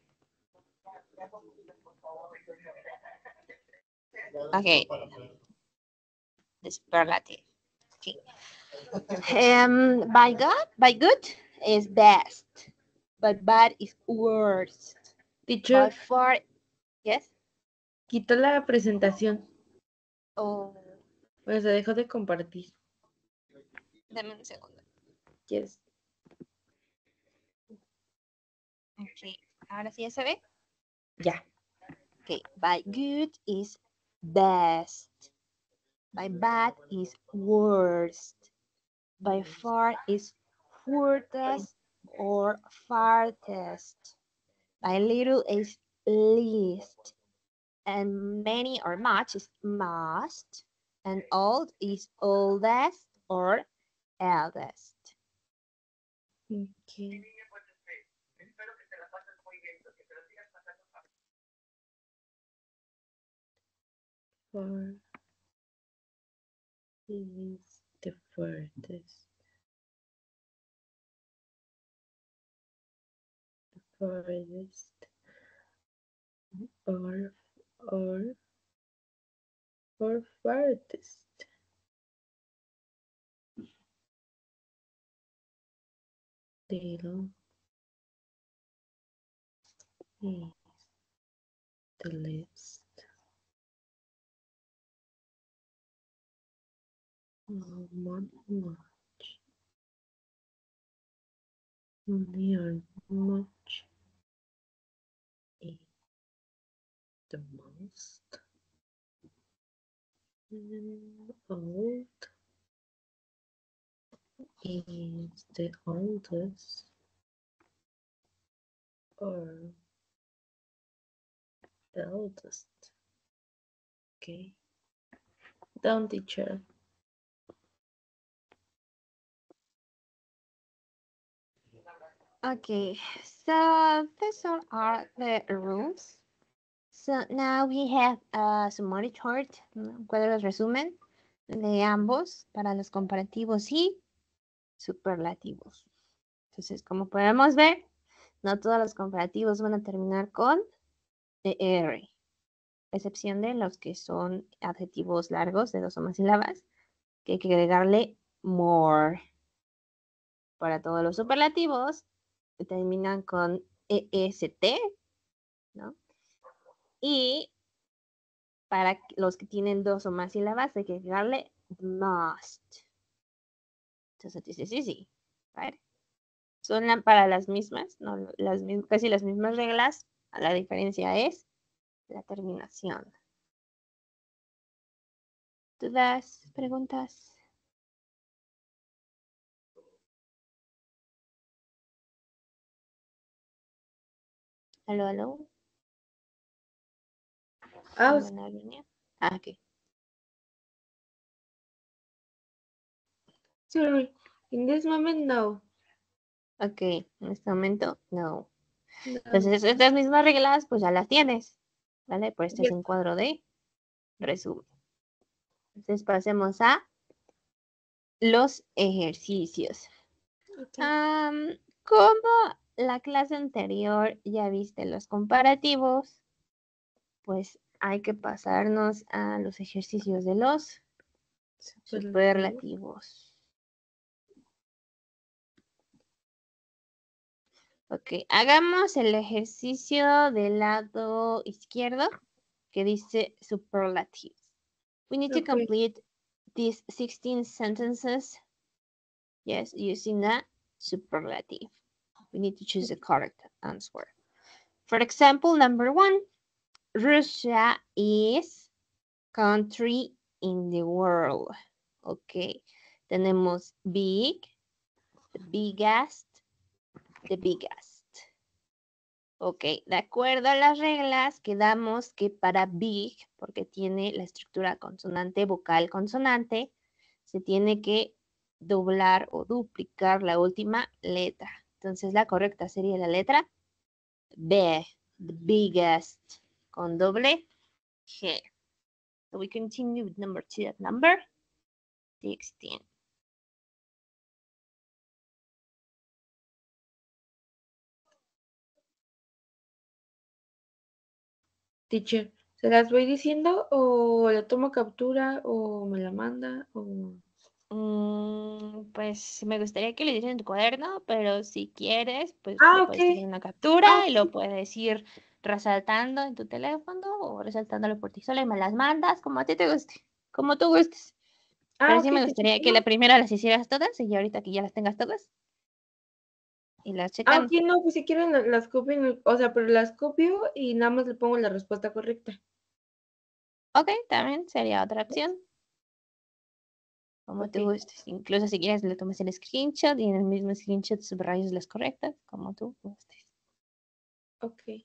[SPEAKER 1] Okay, the superlative. Okay. Um, by God, by good is best, but bad is worst.
[SPEAKER 2] Teacher,
[SPEAKER 1] By far, yes.
[SPEAKER 2] quito la presentación.
[SPEAKER 1] Oh,
[SPEAKER 2] Pues se dejó de compartir.
[SPEAKER 1] dame un segundo.
[SPEAKER 2] Yes.
[SPEAKER 1] Okay, ahora sí ya se ve.
[SPEAKER 2] Ya.
[SPEAKER 1] Okay, by good is best. By bad is worst. By far is furthest or farthest. By little is least. And many or much is must. And old is oldest or eldest.
[SPEAKER 2] Okay. Far is the furthest. The farthest. Or, or, or farthest. Little is the list. How much? Near much is the most. Mm, Old is the oldest. Or the oldest. Okay. Down, teacher.
[SPEAKER 1] Okay, so these are all the rules. So now we have a summary chart, un cuadro de resumen de ambos para los comparativos y superlativos. Entonces, como podemos ver, no todos los comparativos van a terminar con er, excepción de los que son adjetivos largos de dos o más sílabas, que hay que agregarle more. Para todos los superlativos, terminan con est, ¿no? Y para los que tienen dos o más sílabas, hay que agregarle must. Entonces, sí, sí, sí, ¿vale? Son la- para las mismas, ¿no? Las, mis- casi las mismas reglas. La diferencia es la terminación. ¿Dudas? ¿Preguntas? ¿Aló, aló?
[SPEAKER 2] Ah,
[SPEAKER 1] ¿Alguna línea? Ah, ok.
[SPEAKER 2] sorry. In this moment, no.
[SPEAKER 1] Ok, en este momento, no.
[SPEAKER 2] No.
[SPEAKER 1] Entonces, estas mismas reglas, pues ya las tienes, ¿vale? Pues este es
[SPEAKER 2] Yes.
[SPEAKER 1] un cuadro de resumen. Entonces, pasemos a los ejercicios.
[SPEAKER 2] Okay.
[SPEAKER 1] Am, como la clase anterior ya viste los comparativos, pues hay que pasarnos a los ejercicios de los superlativos. Ok, hagamos el ejercicio del lado izquierdo que dice superlatives. We need to
[SPEAKER 2] Okay.
[SPEAKER 1] complete these sixteen sentences, yes, using a superlative. We need to choose the correct answer. For example, number one, Russia is country in the world. Ok, tenemos big, the biggest, the biggest. Ok, de acuerdo a las reglas, quedamos que para big, porque tiene la estructura consonante, vocal, consonante, se tiene que doblar o duplicar la última letra. Entonces la correcta sería la letra B, the biggest, con doble G. So we continue with number two at number sixteen.
[SPEAKER 2] Teacher, ¿se las voy diciendo o le tomo captura o me la manda o...?
[SPEAKER 1] Mm, pues me gustaría que lo hicieras en tu cuaderno, pero si quieres, pues
[SPEAKER 2] Ah,
[SPEAKER 1] le
[SPEAKER 2] ok.
[SPEAKER 1] puedes tener una captura
[SPEAKER 2] Ah,
[SPEAKER 1] y lo puedes ir resaltando en tu teléfono o resaltándolo por ti sola y me las mandas como a ti te guste, como tú gustes.
[SPEAKER 2] ah,
[SPEAKER 1] Pero
[SPEAKER 2] ok,
[SPEAKER 1] sí me
[SPEAKER 2] teacher.
[SPEAKER 1] gustaría que la primera las hicieras todas y ya ahorita que ya las tengas todas y las
[SPEAKER 2] Ah,
[SPEAKER 1] checamos.
[SPEAKER 2] ok, no, pues si quieren la- las copio, en el- o sea, pero las copio y nada más le pongo la respuesta correcta.
[SPEAKER 1] Ok, también sería otra opción, como
[SPEAKER 2] Ok,
[SPEAKER 1] tú gustes. Incluso si quieres le tomas el screenshot y en el mismo screenshot subrayas las correctas, como tú gustes.
[SPEAKER 2] ok.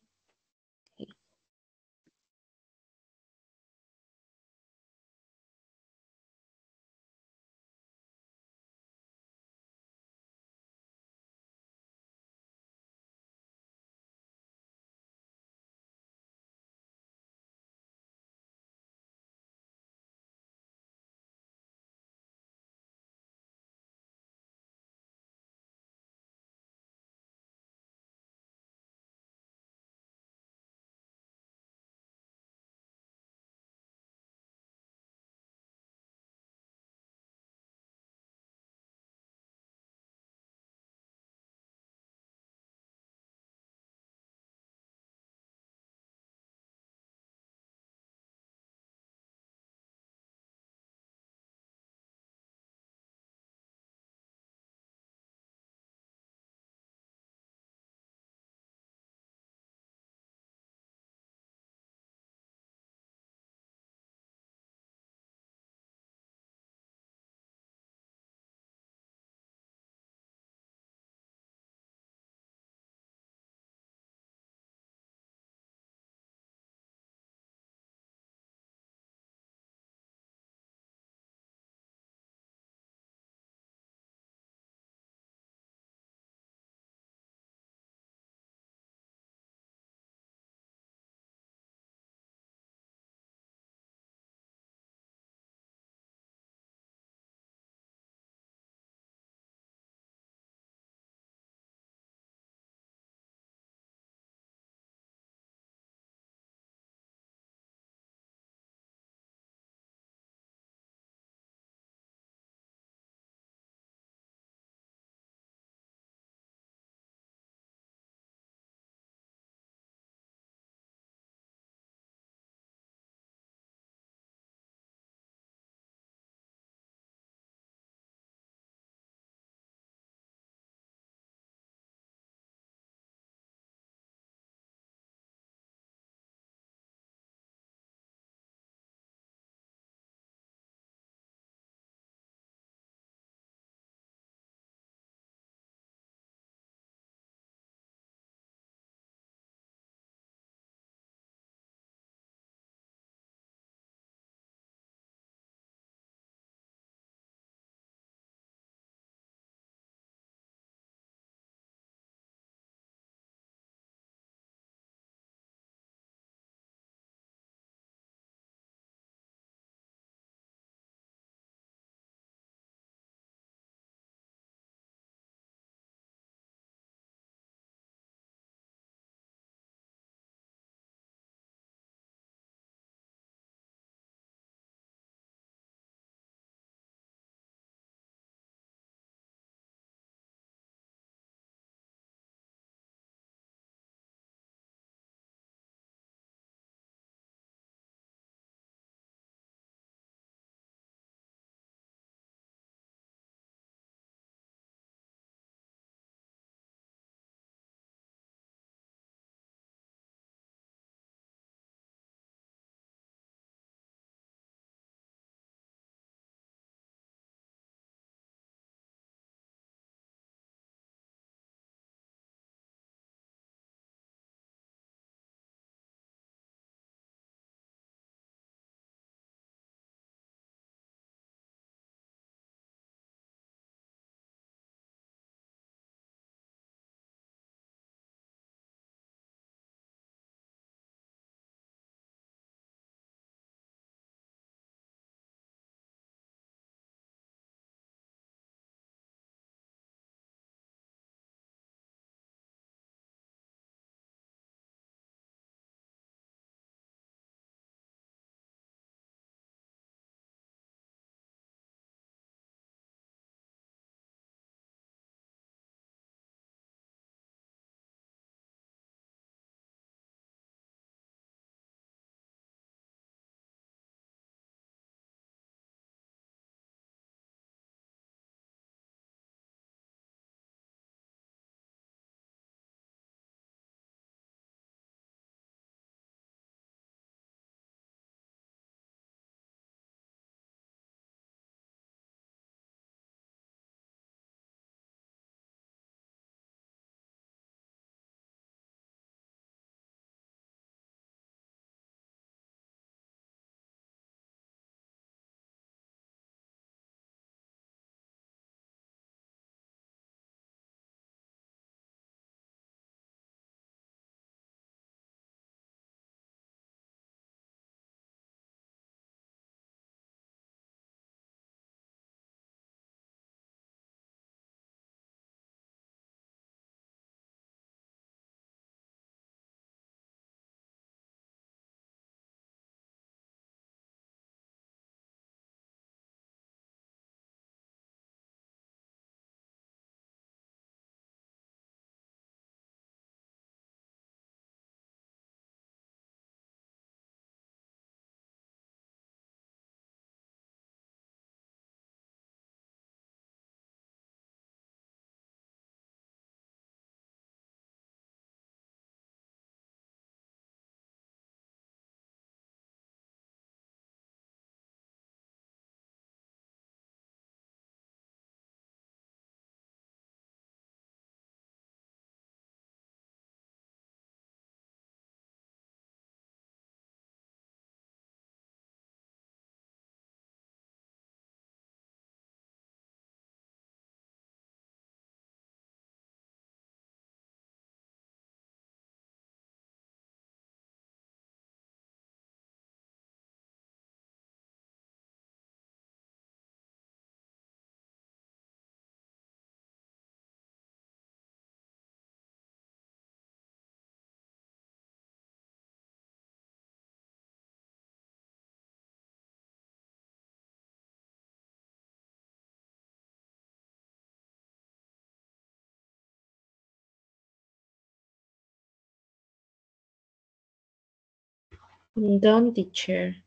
[SPEAKER 2] Done, teacher.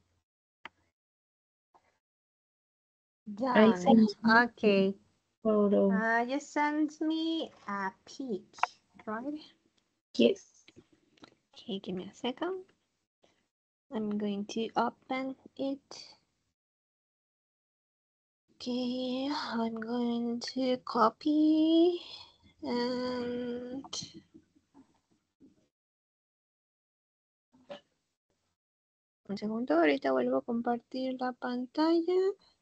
[SPEAKER 2] I
[SPEAKER 1] Done.
[SPEAKER 2] sent you
[SPEAKER 1] Okay.
[SPEAKER 2] photo.
[SPEAKER 1] Uh, you sent me a pic, right?
[SPEAKER 2] Yes.
[SPEAKER 1] Okay, give me a second. I'm going to open it. Okay, I'm going to copy and un segundo, ahorita vuelvo a compartir la pantalla.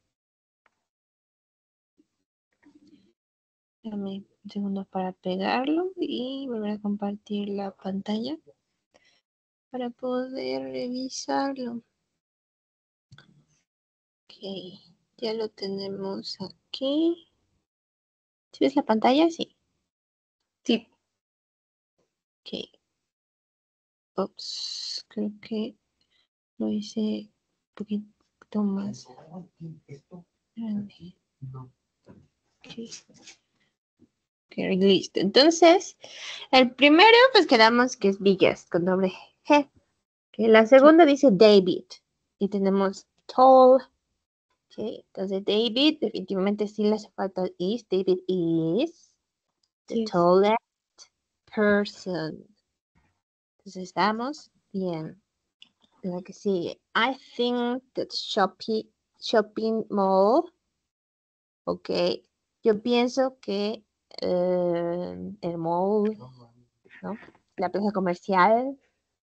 [SPEAKER 1] Dame un segundo para pegarlo y volver a compartir la pantalla para poder revisarlo. Ok, ya lo tenemos aquí. ¿Sí ves la pantalla? Sí.
[SPEAKER 2] Sí.
[SPEAKER 1] Ok. Ups, creo que lo hice un poquito más grande. Okay. Ok, listo. Entonces, el primero, pues quedamos que es biggest con doble G. Okay, la segunda dice David. Y tenemos tall. Okay, entonces David, definitivamente sí le hace falta el is. David is the
[SPEAKER 2] Yes.
[SPEAKER 1] tallest person. Entonces estamos bien. La que sigue. I think that shopping, shopping mall. Ok. Yo pienso que eh, el mall, ¿no? La plaza comercial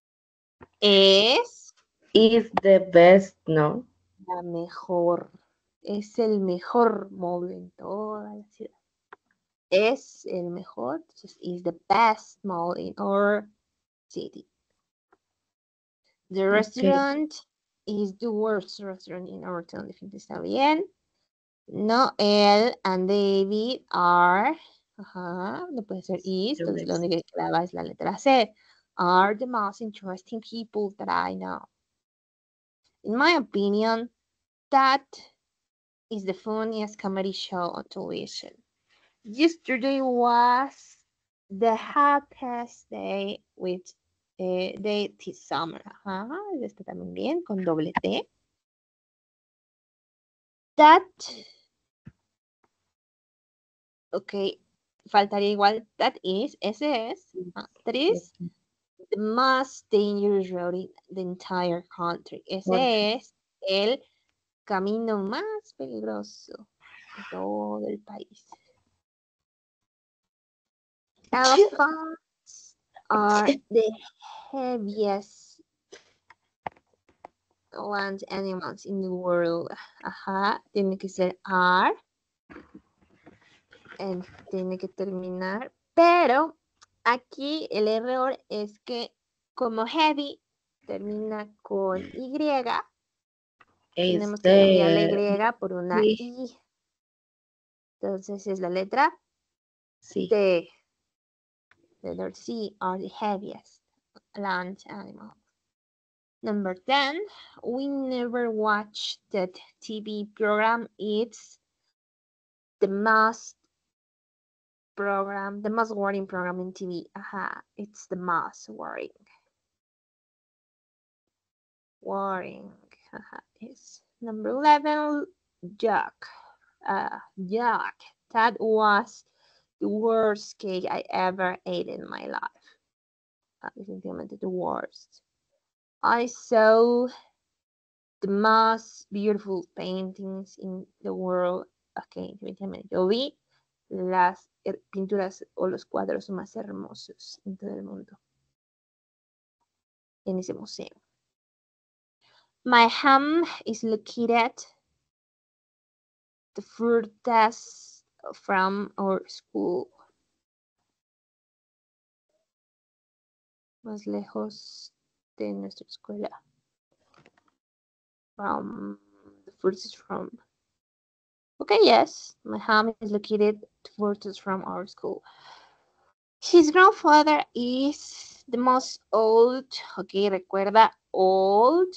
[SPEAKER 1] es
[SPEAKER 2] Is the best, no?
[SPEAKER 1] la mejor. Es el mejor mall en toda la ciudad. Es el mejor. Entonces, is the best mall in our city. The restaurant okay. is the worst restaurant in our town. Definitivamente está bien. Noel and David are, ajá, no puede ser is,
[SPEAKER 2] The
[SPEAKER 1] entonces lo
[SPEAKER 2] best.
[SPEAKER 1] único que quedaba es la letra C. Are the most interesting people that I know. In my opinion, that is the funniest comedy show on television. Yesterday was the happiest day with uh, day this summer. Ajá, este también bien, con doble T. That, ok, faltaría igual, that is, ese es, ah, that is the most dangerous road in the entire country. Ese
[SPEAKER 2] Country.
[SPEAKER 1] es el camino más peligroso de todo el país. Elephants are the heaviest land animals in the world. Ajá, tiene que ser are. And tiene que terminar. Pero aquí el error es que como heavy termina con Y, tenemos que cambiar la Y por una
[SPEAKER 2] sí.
[SPEAKER 1] I. Entonces es la letra
[SPEAKER 2] Sí.
[SPEAKER 1] T. Letter C are the heaviest land animals. Number ten, we never watched that T V program. It's the most program, the most worrying program in T V. Aha, it's the most worrying. Worrying. Aha, is number eleven, Jack. Uh, Jack. That was the worst cake I ever ate in my life. Uh, definitivamente the worst. I saw the most beautiful paintings in the world. Okay, definitivamente. Yo vi las pinturas o los cuadros más hermosos en todo el mundo. En ese museo. My home is located the furthest from our school. Más lejos de nuestra escuela. From the furthest from. Okay, yes, my home is located the furthest from our school. His grandfather is the most old. Okay, recuerda old,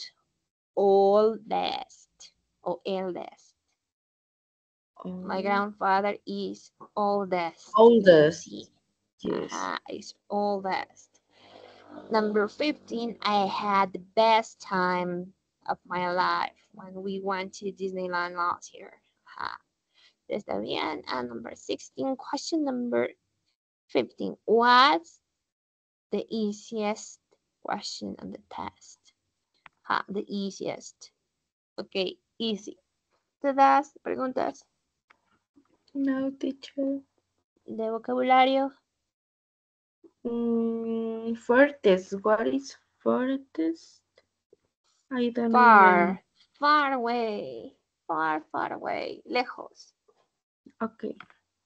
[SPEAKER 1] oldest o eldest. Oh. My grandfather is oldest.
[SPEAKER 2] Oldest.
[SPEAKER 1] Sí.
[SPEAKER 2] Yes.
[SPEAKER 1] Ajá, is oldest. Number fifteen, I had the best time of my life when we went to Disneyland last year. Ha. Está bien. And number sixteen, question number fifteen. What's the easiest question on the test? Ha, the easiest. Okay, easy. ¿Todas preguntas
[SPEAKER 2] No, teacher.
[SPEAKER 1] de vocabulario?
[SPEAKER 2] Mm, farthest. What is farthest? I don't
[SPEAKER 1] Far,
[SPEAKER 2] even.
[SPEAKER 1] far away, far, far away, lejos.
[SPEAKER 2] Okay.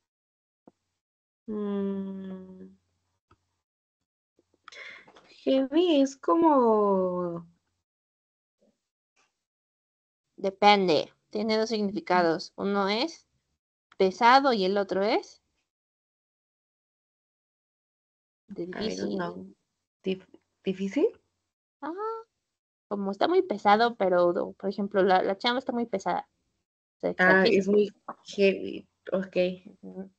[SPEAKER 2] Mm. Heavy es como.
[SPEAKER 1] Depende, tiene dos significados. Uno es pesado y el otro es de
[SPEAKER 2] I don't
[SPEAKER 1] difícil.
[SPEAKER 2] know. Dif- ¿Difícil?
[SPEAKER 1] Ah, como está muy pesado, pero do- por ejemplo, la, la chamba está muy pesada. O sea, está
[SPEAKER 2] Ah,
[SPEAKER 1] difícil.
[SPEAKER 2] es muy heavy. Okay.
[SPEAKER 1] Ujú.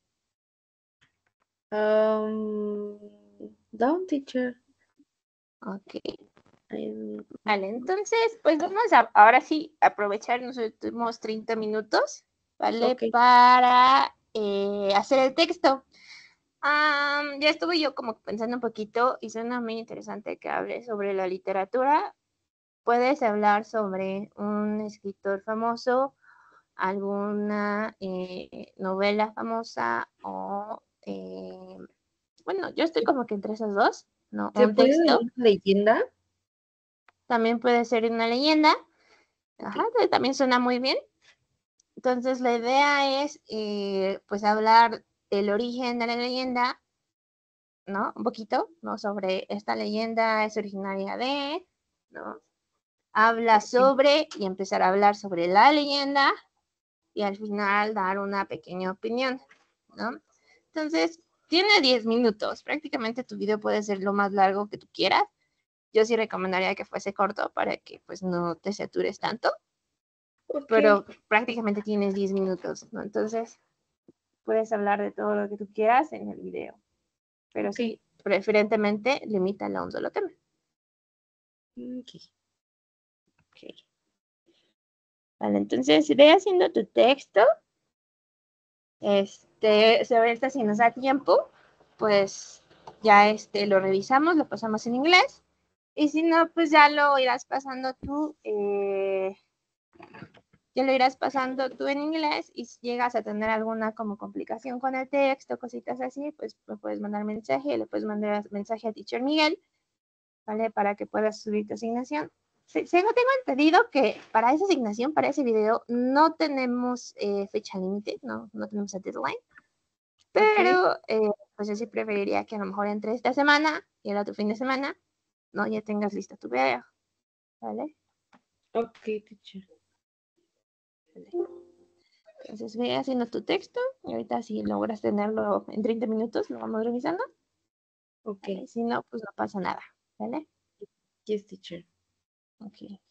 [SPEAKER 2] Um, down, teacher.
[SPEAKER 1] Ok.
[SPEAKER 2] I-
[SPEAKER 1] Vale, entonces, pues vamos a ahora sí aprovechar los últimos treinta minutos, ¿vale?
[SPEAKER 2] Ok.
[SPEAKER 1] Para eh, hacer el texto. Am, ya estuve yo como pensando un poquito y suena muy interesante que hables sobre la literatura. Puedes hablar sobre un escritor famoso, alguna eh, novela famosa o, eh, bueno, yo estoy como que entre esas dos, ¿no?
[SPEAKER 2] ¿Se
[SPEAKER 1] Un
[SPEAKER 2] puede leer
[SPEAKER 1] texto,
[SPEAKER 2] una leyenda?
[SPEAKER 1] también puede ser una leyenda. Ajá,
[SPEAKER 2] Ok.
[SPEAKER 1] que también suena muy bien. Entonces, la idea es, eh, pues, hablar del origen de la leyenda, ¿no? Un poquito, ¿no? Sobre esta leyenda es originaria de, ¿no? Habla sobre y empezar a hablar sobre la leyenda y al final dar una pequeña opinión, ¿no? Entonces, tiene diez minutos. Prácticamente tu video puede ser lo más largo que tú quieras. Yo sí recomendaría que fuese corto para que, pues, no te satures tanto.
[SPEAKER 2] Ok.
[SPEAKER 1] Pero prácticamente tienes diez minutos, ¿no? Entonces, puedes hablar de todo lo que tú quieras en el video, pero
[SPEAKER 2] Ok.
[SPEAKER 1] sí, preferentemente limítalo a un solo tema.
[SPEAKER 2] Ok.
[SPEAKER 1] Okay. Vale, entonces ve haciendo tu texto. Este, si ahorita si nos da tiempo, pues ya este, lo revisamos, lo pasamos en inglés. Y si no, pues ya lo irás pasando tú, eh, ya lo irás pasando tú en inglés y si llegas a tener alguna como complicación con el texto, cositas así, pues me puedes mandar mensaje, le puedes mandar mensaje a Teacher Miguel, ¿vale? Para que puedas subir tu asignación. Sí, sí, tengo entendido que para esa asignación, para ese video, no tenemos eh, fecha límite, no, no tenemos a deadline, pero eh, pues yo sí preferiría que a lo mejor entre esta semana y el otro fin de semana, ¿no? Ya tengas listo tu video, ¿vale?
[SPEAKER 2] Ok, teacher.
[SPEAKER 1] Entonces ve haciendo tu texto y ahorita si logras tenerlo en treinta minutos, lo vamos revisando.
[SPEAKER 2] Ok.
[SPEAKER 1] ¿Vale? Si no, pues no pasa nada, ¿vale?
[SPEAKER 2] Yes, teacher.
[SPEAKER 1] Ok.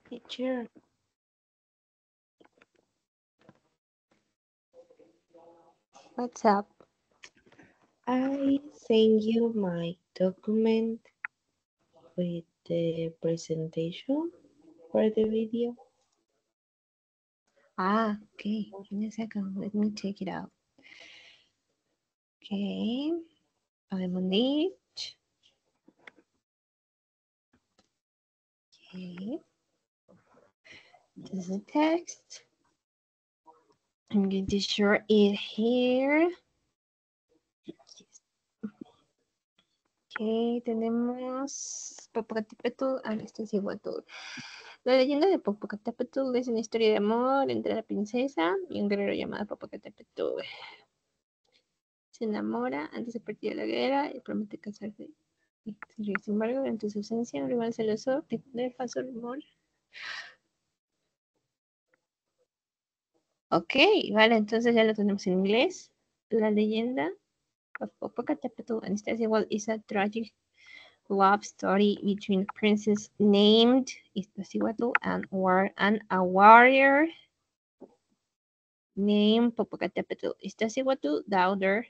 [SPEAKER 1] Teacher. What's up?
[SPEAKER 2] I send you my document with the presentation for the video.
[SPEAKER 1] Ah, okay. Give me a second. Let me check it out. Okay. I'm on it. Okay. This is the text. I'm going to share it here. Ok, tenemos Popocatépetl, ah, este es igual todo. La leyenda de Popocatépetl es una historia de amor entre la princesa y un guerrero llamado Popocatépetl. Se enamora antes de partir a la guerra y promete casarse. Sin embargo, durante su ausencia, un rival celoso difunde el falso rumor. Ok, vale, entonces ya lo tenemos en inglés. La leyenda of Popocatépetl, and este es igual, is a tragic love story between a princess named Iztaccíhuatl and, war and a warrior named Popocatépetl. Iztaccíhuatl, daughter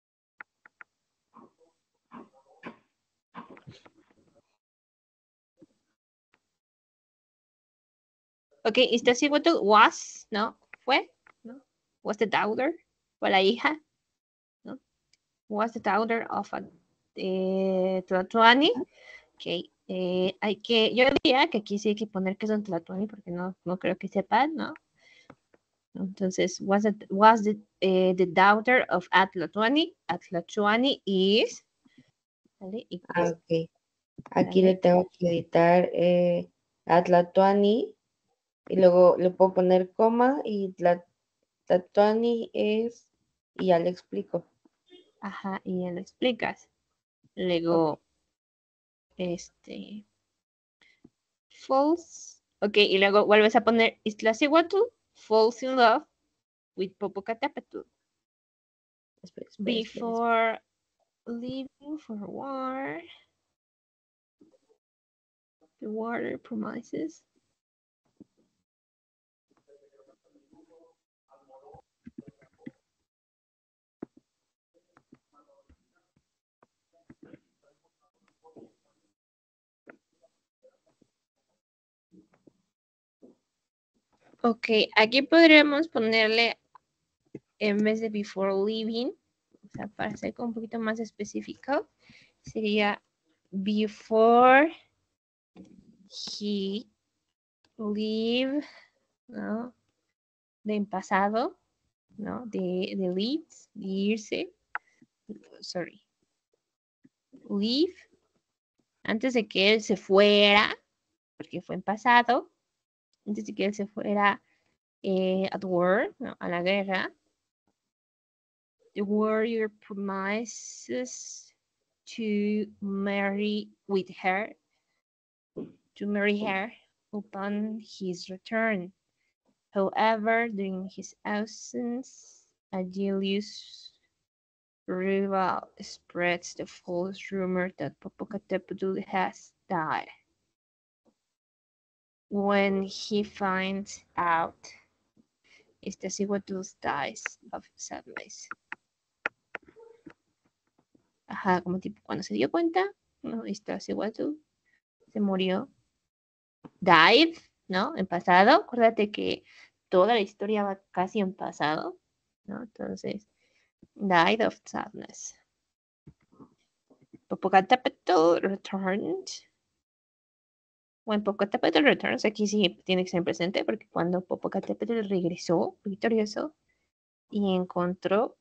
[SPEAKER 1] Okay, Iztaccíhuatl was, ¿no? Fue, ¿no? Was the daughter, fue la hija, ¿no? Was the daughter of a eh, Tlatoani. Ok, eh, hay que, yo diría que aquí sí hay que poner que son Tlatoani porque no, no creo que sepan, ¿no? Entonces, was, it, was the, eh, the daughter of Atlatuani. Atlatuani is, ¿vale? Y
[SPEAKER 2] Ah,
[SPEAKER 1] pues,
[SPEAKER 2] ok. Aquí
[SPEAKER 1] ¿vale?
[SPEAKER 2] le tengo que editar eh, Atlatuani y luego le puedo poner coma y Tlatuani es y ya le explico.
[SPEAKER 1] Ajá, y ya lo explicas. Luego,
[SPEAKER 2] Ok.
[SPEAKER 1] este, false. Ok, y luego vuelves a poner Iztaccíhuatl falls in love with Popocatépetl.
[SPEAKER 2] Espera, espera, espera, espera.
[SPEAKER 1] Before leaving for war, the warrior promises. Ok, aquí podríamos ponerle en vez de before leaving, o sea, para ser un poquito más específico, sería before he leave, ¿no? De en pasado, ¿no? De, de leaves, de irse, sorry, leave, antes de que él se fuera, porque fue en pasado, antes de que él se fuera eh, at war, ¿no? A la guerra, the warrior promises to marry with her, to marry her upon his return. However, during his absence, Agellius rival spreads the false rumor that Popocatépetl has died. When he finds out, Iztaccíhuatl dies of sadness. Ajá, como tipo cuando se dio cuenta, ¿no? Iztaccíhuatl se murió. Died, ¿no? En pasado. Acuérdate que toda la historia va casi en pasado, ¿no? Entonces, died of sadness. Popocatépetl returned. When Popocatépetl returns, aquí sí tiene que ser presente, porque cuando Popocatépetl regresó, victorioso, y encontró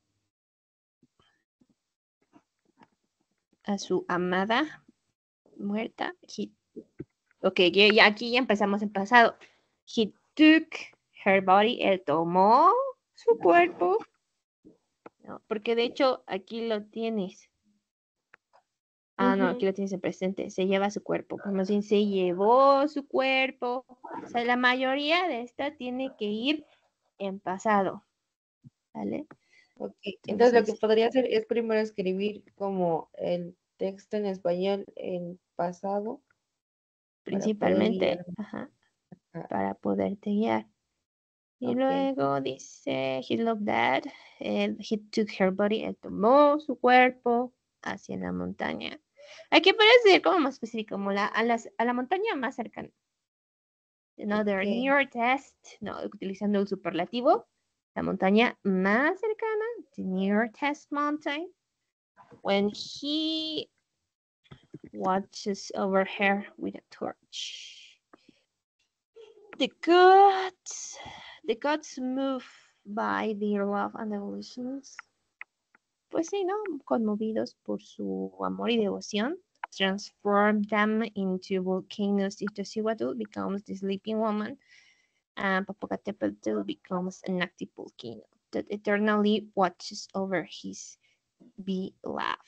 [SPEAKER 1] a su amada muerta, he, ok, ya, aquí ya empezamos en pasado. He took her body, él tomó su cuerpo, ¿no? Porque de hecho aquí lo tienes. Ah, no, aquí lo tienes en presente. Se lleva su cuerpo. Como si se llevó su cuerpo. O sea, la mayoría de esta tiene que ir en pasado. ¿Vale?
[SPEAKER 2] Ok, entonces,
[SPEAKER 1] Entonces,
[SPEAKER 2] lo que podría hacer es primero escribir como el texto en español en pasado.
[SPEAKER 1] principalmente,
[SPEAKER 2] Para poder
[SPEAKER 1] ajá.
[SPEAKER 2] Ajá.
[SPEAKER 1] para poderte guiar. Y
[SPEAKER 2] Ok.
[SPEAKER 1] luego dice, he loved that, and he took her body, él tomó su cuerpo hacia la montaña. Aquí parece ser como más específico, como la, a, las, a la montaña más cercana. Another
[SPEAKER 2] Ok.
[SPEAKER 1] nearest, no, utilizando el superlativo, la montaña más cercana, the nearest mountain, when he watches over her with a torch. The gods, the gods move by their love and devotions. Pues sí, ¿no? Conmovidos por su amor y devoción, transform them into volcanoes. Iztaccíhuatl becomes the sleeping woman, and Popocatépetl becomes an active volcano that eternally watches over his beloved.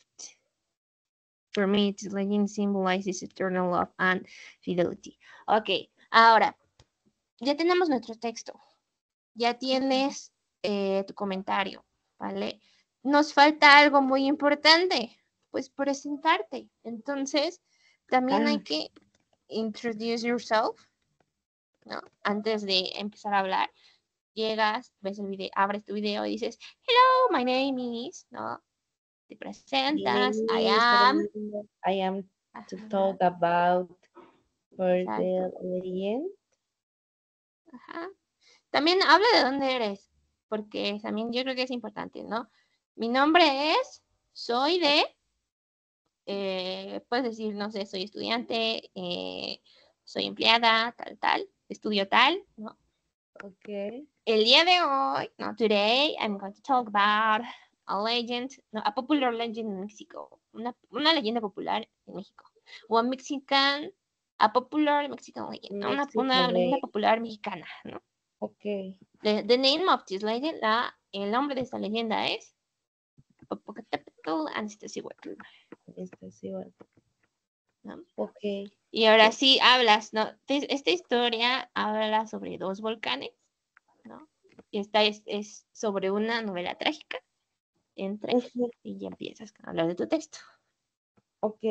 [SPEAKER 1] For me, this legend symbolizes eternal love and fidelity. Ok, ahora, ya tenemos nuestro texto. Ya tienes eh, tu comentario, ¿vale? Nos falta algo muy importante, pues presentarte. Entonces, también
[SPEAKER 2] Ah,
[SPEAKER 1] hay que introduce yourself, ¿no? Antes de empezar a hablar, llegas, ves el video, abres tu video y dices, hello, my name is, ¿no? Te
[SPEAKER 2] my
[SPEAKER 1] presentas,
[SPEAKER 2] name
[SPEAKER 1] I
[SPEAKER 2] is
[SPEAKER 1] am.
[SPEAKER 2] Fernanda. I am to
[SPEAKER 1] Ajá,
[SPEAKER 2] talk about for
[SPEAKER 1] exacto.
[SPEAKER 2] the legend.
[SPEAKER 1] Ajá. También habla de dónde eres, porque también yo creo que es importante, ¿no? Mi nombre es, soy de, eh, puedes decir, no sé, soy estudiante, eh, soy empleada, tal, tal, estudio tal, ¿no?
[SPEAKER 2] Ok.
[SPEAKER 1] El día de hoy, no, today, I'm going to talk about a legend, no, a popular legend in Mexico, una, una leyenda popular en México, o a Mexican, a popular Mexican legend, ¿no? una,
[SPEAKER 2] Mexican
[SPEAKER 1] una leyenda
[SPEAKER 2] legend.
[SPEAKER 1] popular mexicana, ¿no?
[SPEAKER 2] Ok.
[SPEAKER 1] The, the name of this legend, la, el nombre de esta leyenda es Popocatépetl and Iztaccíhuatl,
[SPEAKER 2] Esta sí va.
[SPEAKER 1] ¿no?
[SPEAKER 2] Ok.
[SPEAKER 1] Y ahora sí hablas, ¿no? Esta historia habla sobre dos volcanes, ¿no? Y esta es, es sobre una novela trágica entre
[SPEAKER 2] Ujú.
[SPEAKER 1] y ya empiezas a hablar de tu texto,
[SPEAKER 2] Ok.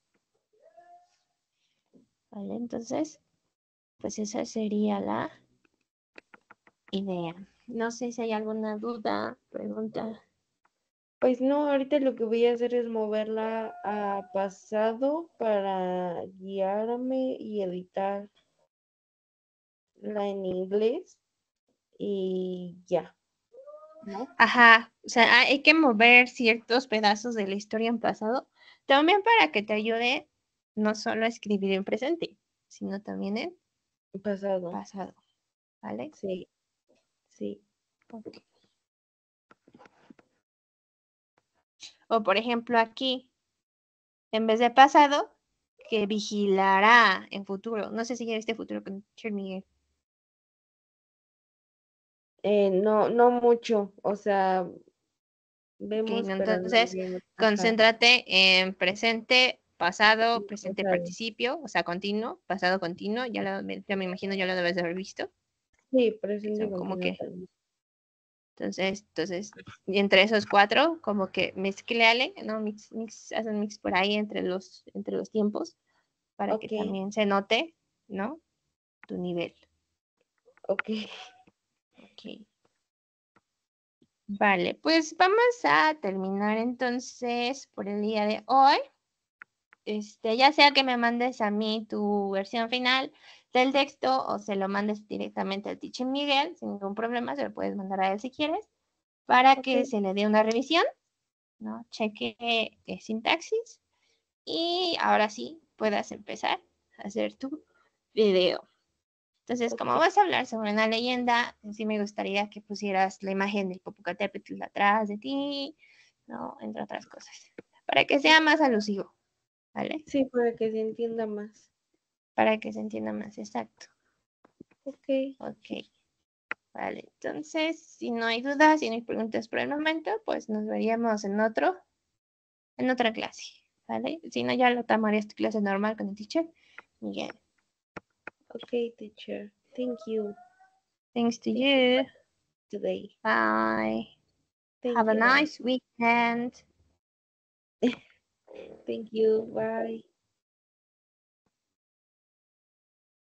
[SPEAKER 1] ¿vale? Entonces, pues esa sería la idea. No sé si hay alguna duda, pregunta.
[SPEAKER 2] Pues no, ahorita lo que voy a hacer es moverla a pasado para guiarme y editar la en inglés y ya, ¿no?
[SPEAKER 1] Ajá, o sea, hay que mover ciertos pedazos de la historia en pasado, también para que te ayude no solo a escribir en presente, sino también en
[SPEAKER 2] Pasado,
[SPEAKER 1] pasado, ¿vale?
[SPEAKER 2] sí, sí.
[SPEAKER 1] Ok. O por ejemplo aquí, en vez de pasado, que vigilará en futuro. No sé si ya viste futuro con Teacher Miguel.
[SPEAKER 2] Eh, no, no mucho, o sea,
[SPEAKER 1] Ok,
[SPEAKER 2] vemos,
[SPEAKER 1] no,
[SPEAKER 2] pero no
[SPEAKER 1] entonces,
[SPEAKER 2] vemos. Ajá,
[SPEAKER 1] concéntrate en presente, pasado, presente
[SPEAKER 2] pasado.
[SPEAKER 1] participio, o sea, continuo, pasado continuo, ya, lo, ya me imagino ya lo debes de haber visto,
[SPEAKER 2] Sí,
[SPEAKER 1] que
[SPEAKER 2] presente
[SPEAKER 1] son como
[SPEAKER 2] continuo
[SPEAKER 1] que,
[SPEAKER 2] también.
[SPEAKER 1] entonces, entonces, y entre esos cuatro, como que mezcléale, ¿no? Mix, mix, haz un mix por ahí entre los, entre los tiempos, para que
[SPEAKER 2] Ok,
[SPEAKER 1] también se note, ¿no? Tu nivel.
[SPEAKER 2] ok.
[SPEAKER 1] Ok. Vale, pues vamos a terminar entonces por el día de hoy. Este, ya sea que me mandes a mí tu versión final del texto o se lo mandes directamente al teacher Miguel, sin ningún problema, se lo puedes mandar a él si quieres, para
[SPEAKER 2] Ok,
[SPEAKER 1] que se le dé una revisión, ¿no? Cheque eh, sintaxis y ahora sí puedas empezar a hacer tu video. Entonces, como
[SPEAKER 2] ok,
[SPEAKER 1] vas a hablar sobre una leyenda, sí me gustaría que pusieras la imagen del Popocatépetl atrás de ti, ¿no? Entre otras cosas, para que sea más alusivo, ¿vale?
[SPEAKER 2] sí, para que se entienda más.
[SPEAKER 1] Para que se entienda más exacto.
[SPEAKER 2] Ok,
[SPEAKER 1] Ok, vale. Entonces, si no hay dudas, si no hay preguntas por el momento, pues nos veríamos en otro, en otra clase, ¿vale? Si no, ya lo tomarías tu clase normal con el teacher Miguel.
[SPEAKER 2] ok, teacher. Thank you.
[SPEAKER 1] Thanks to
[SPEAKER 2] Thank you
[SPEAKER 1] you.
[SPEAKER 2] for today.
[SPEAKER 1] Bye.
[SPEAKER 2] Thank
[SPEAKER 1] Have a
[SPEAKER 2] you, bye.
[SPEAKER 1] nice weekend.
[SPEAKER 2] Thank you, bye.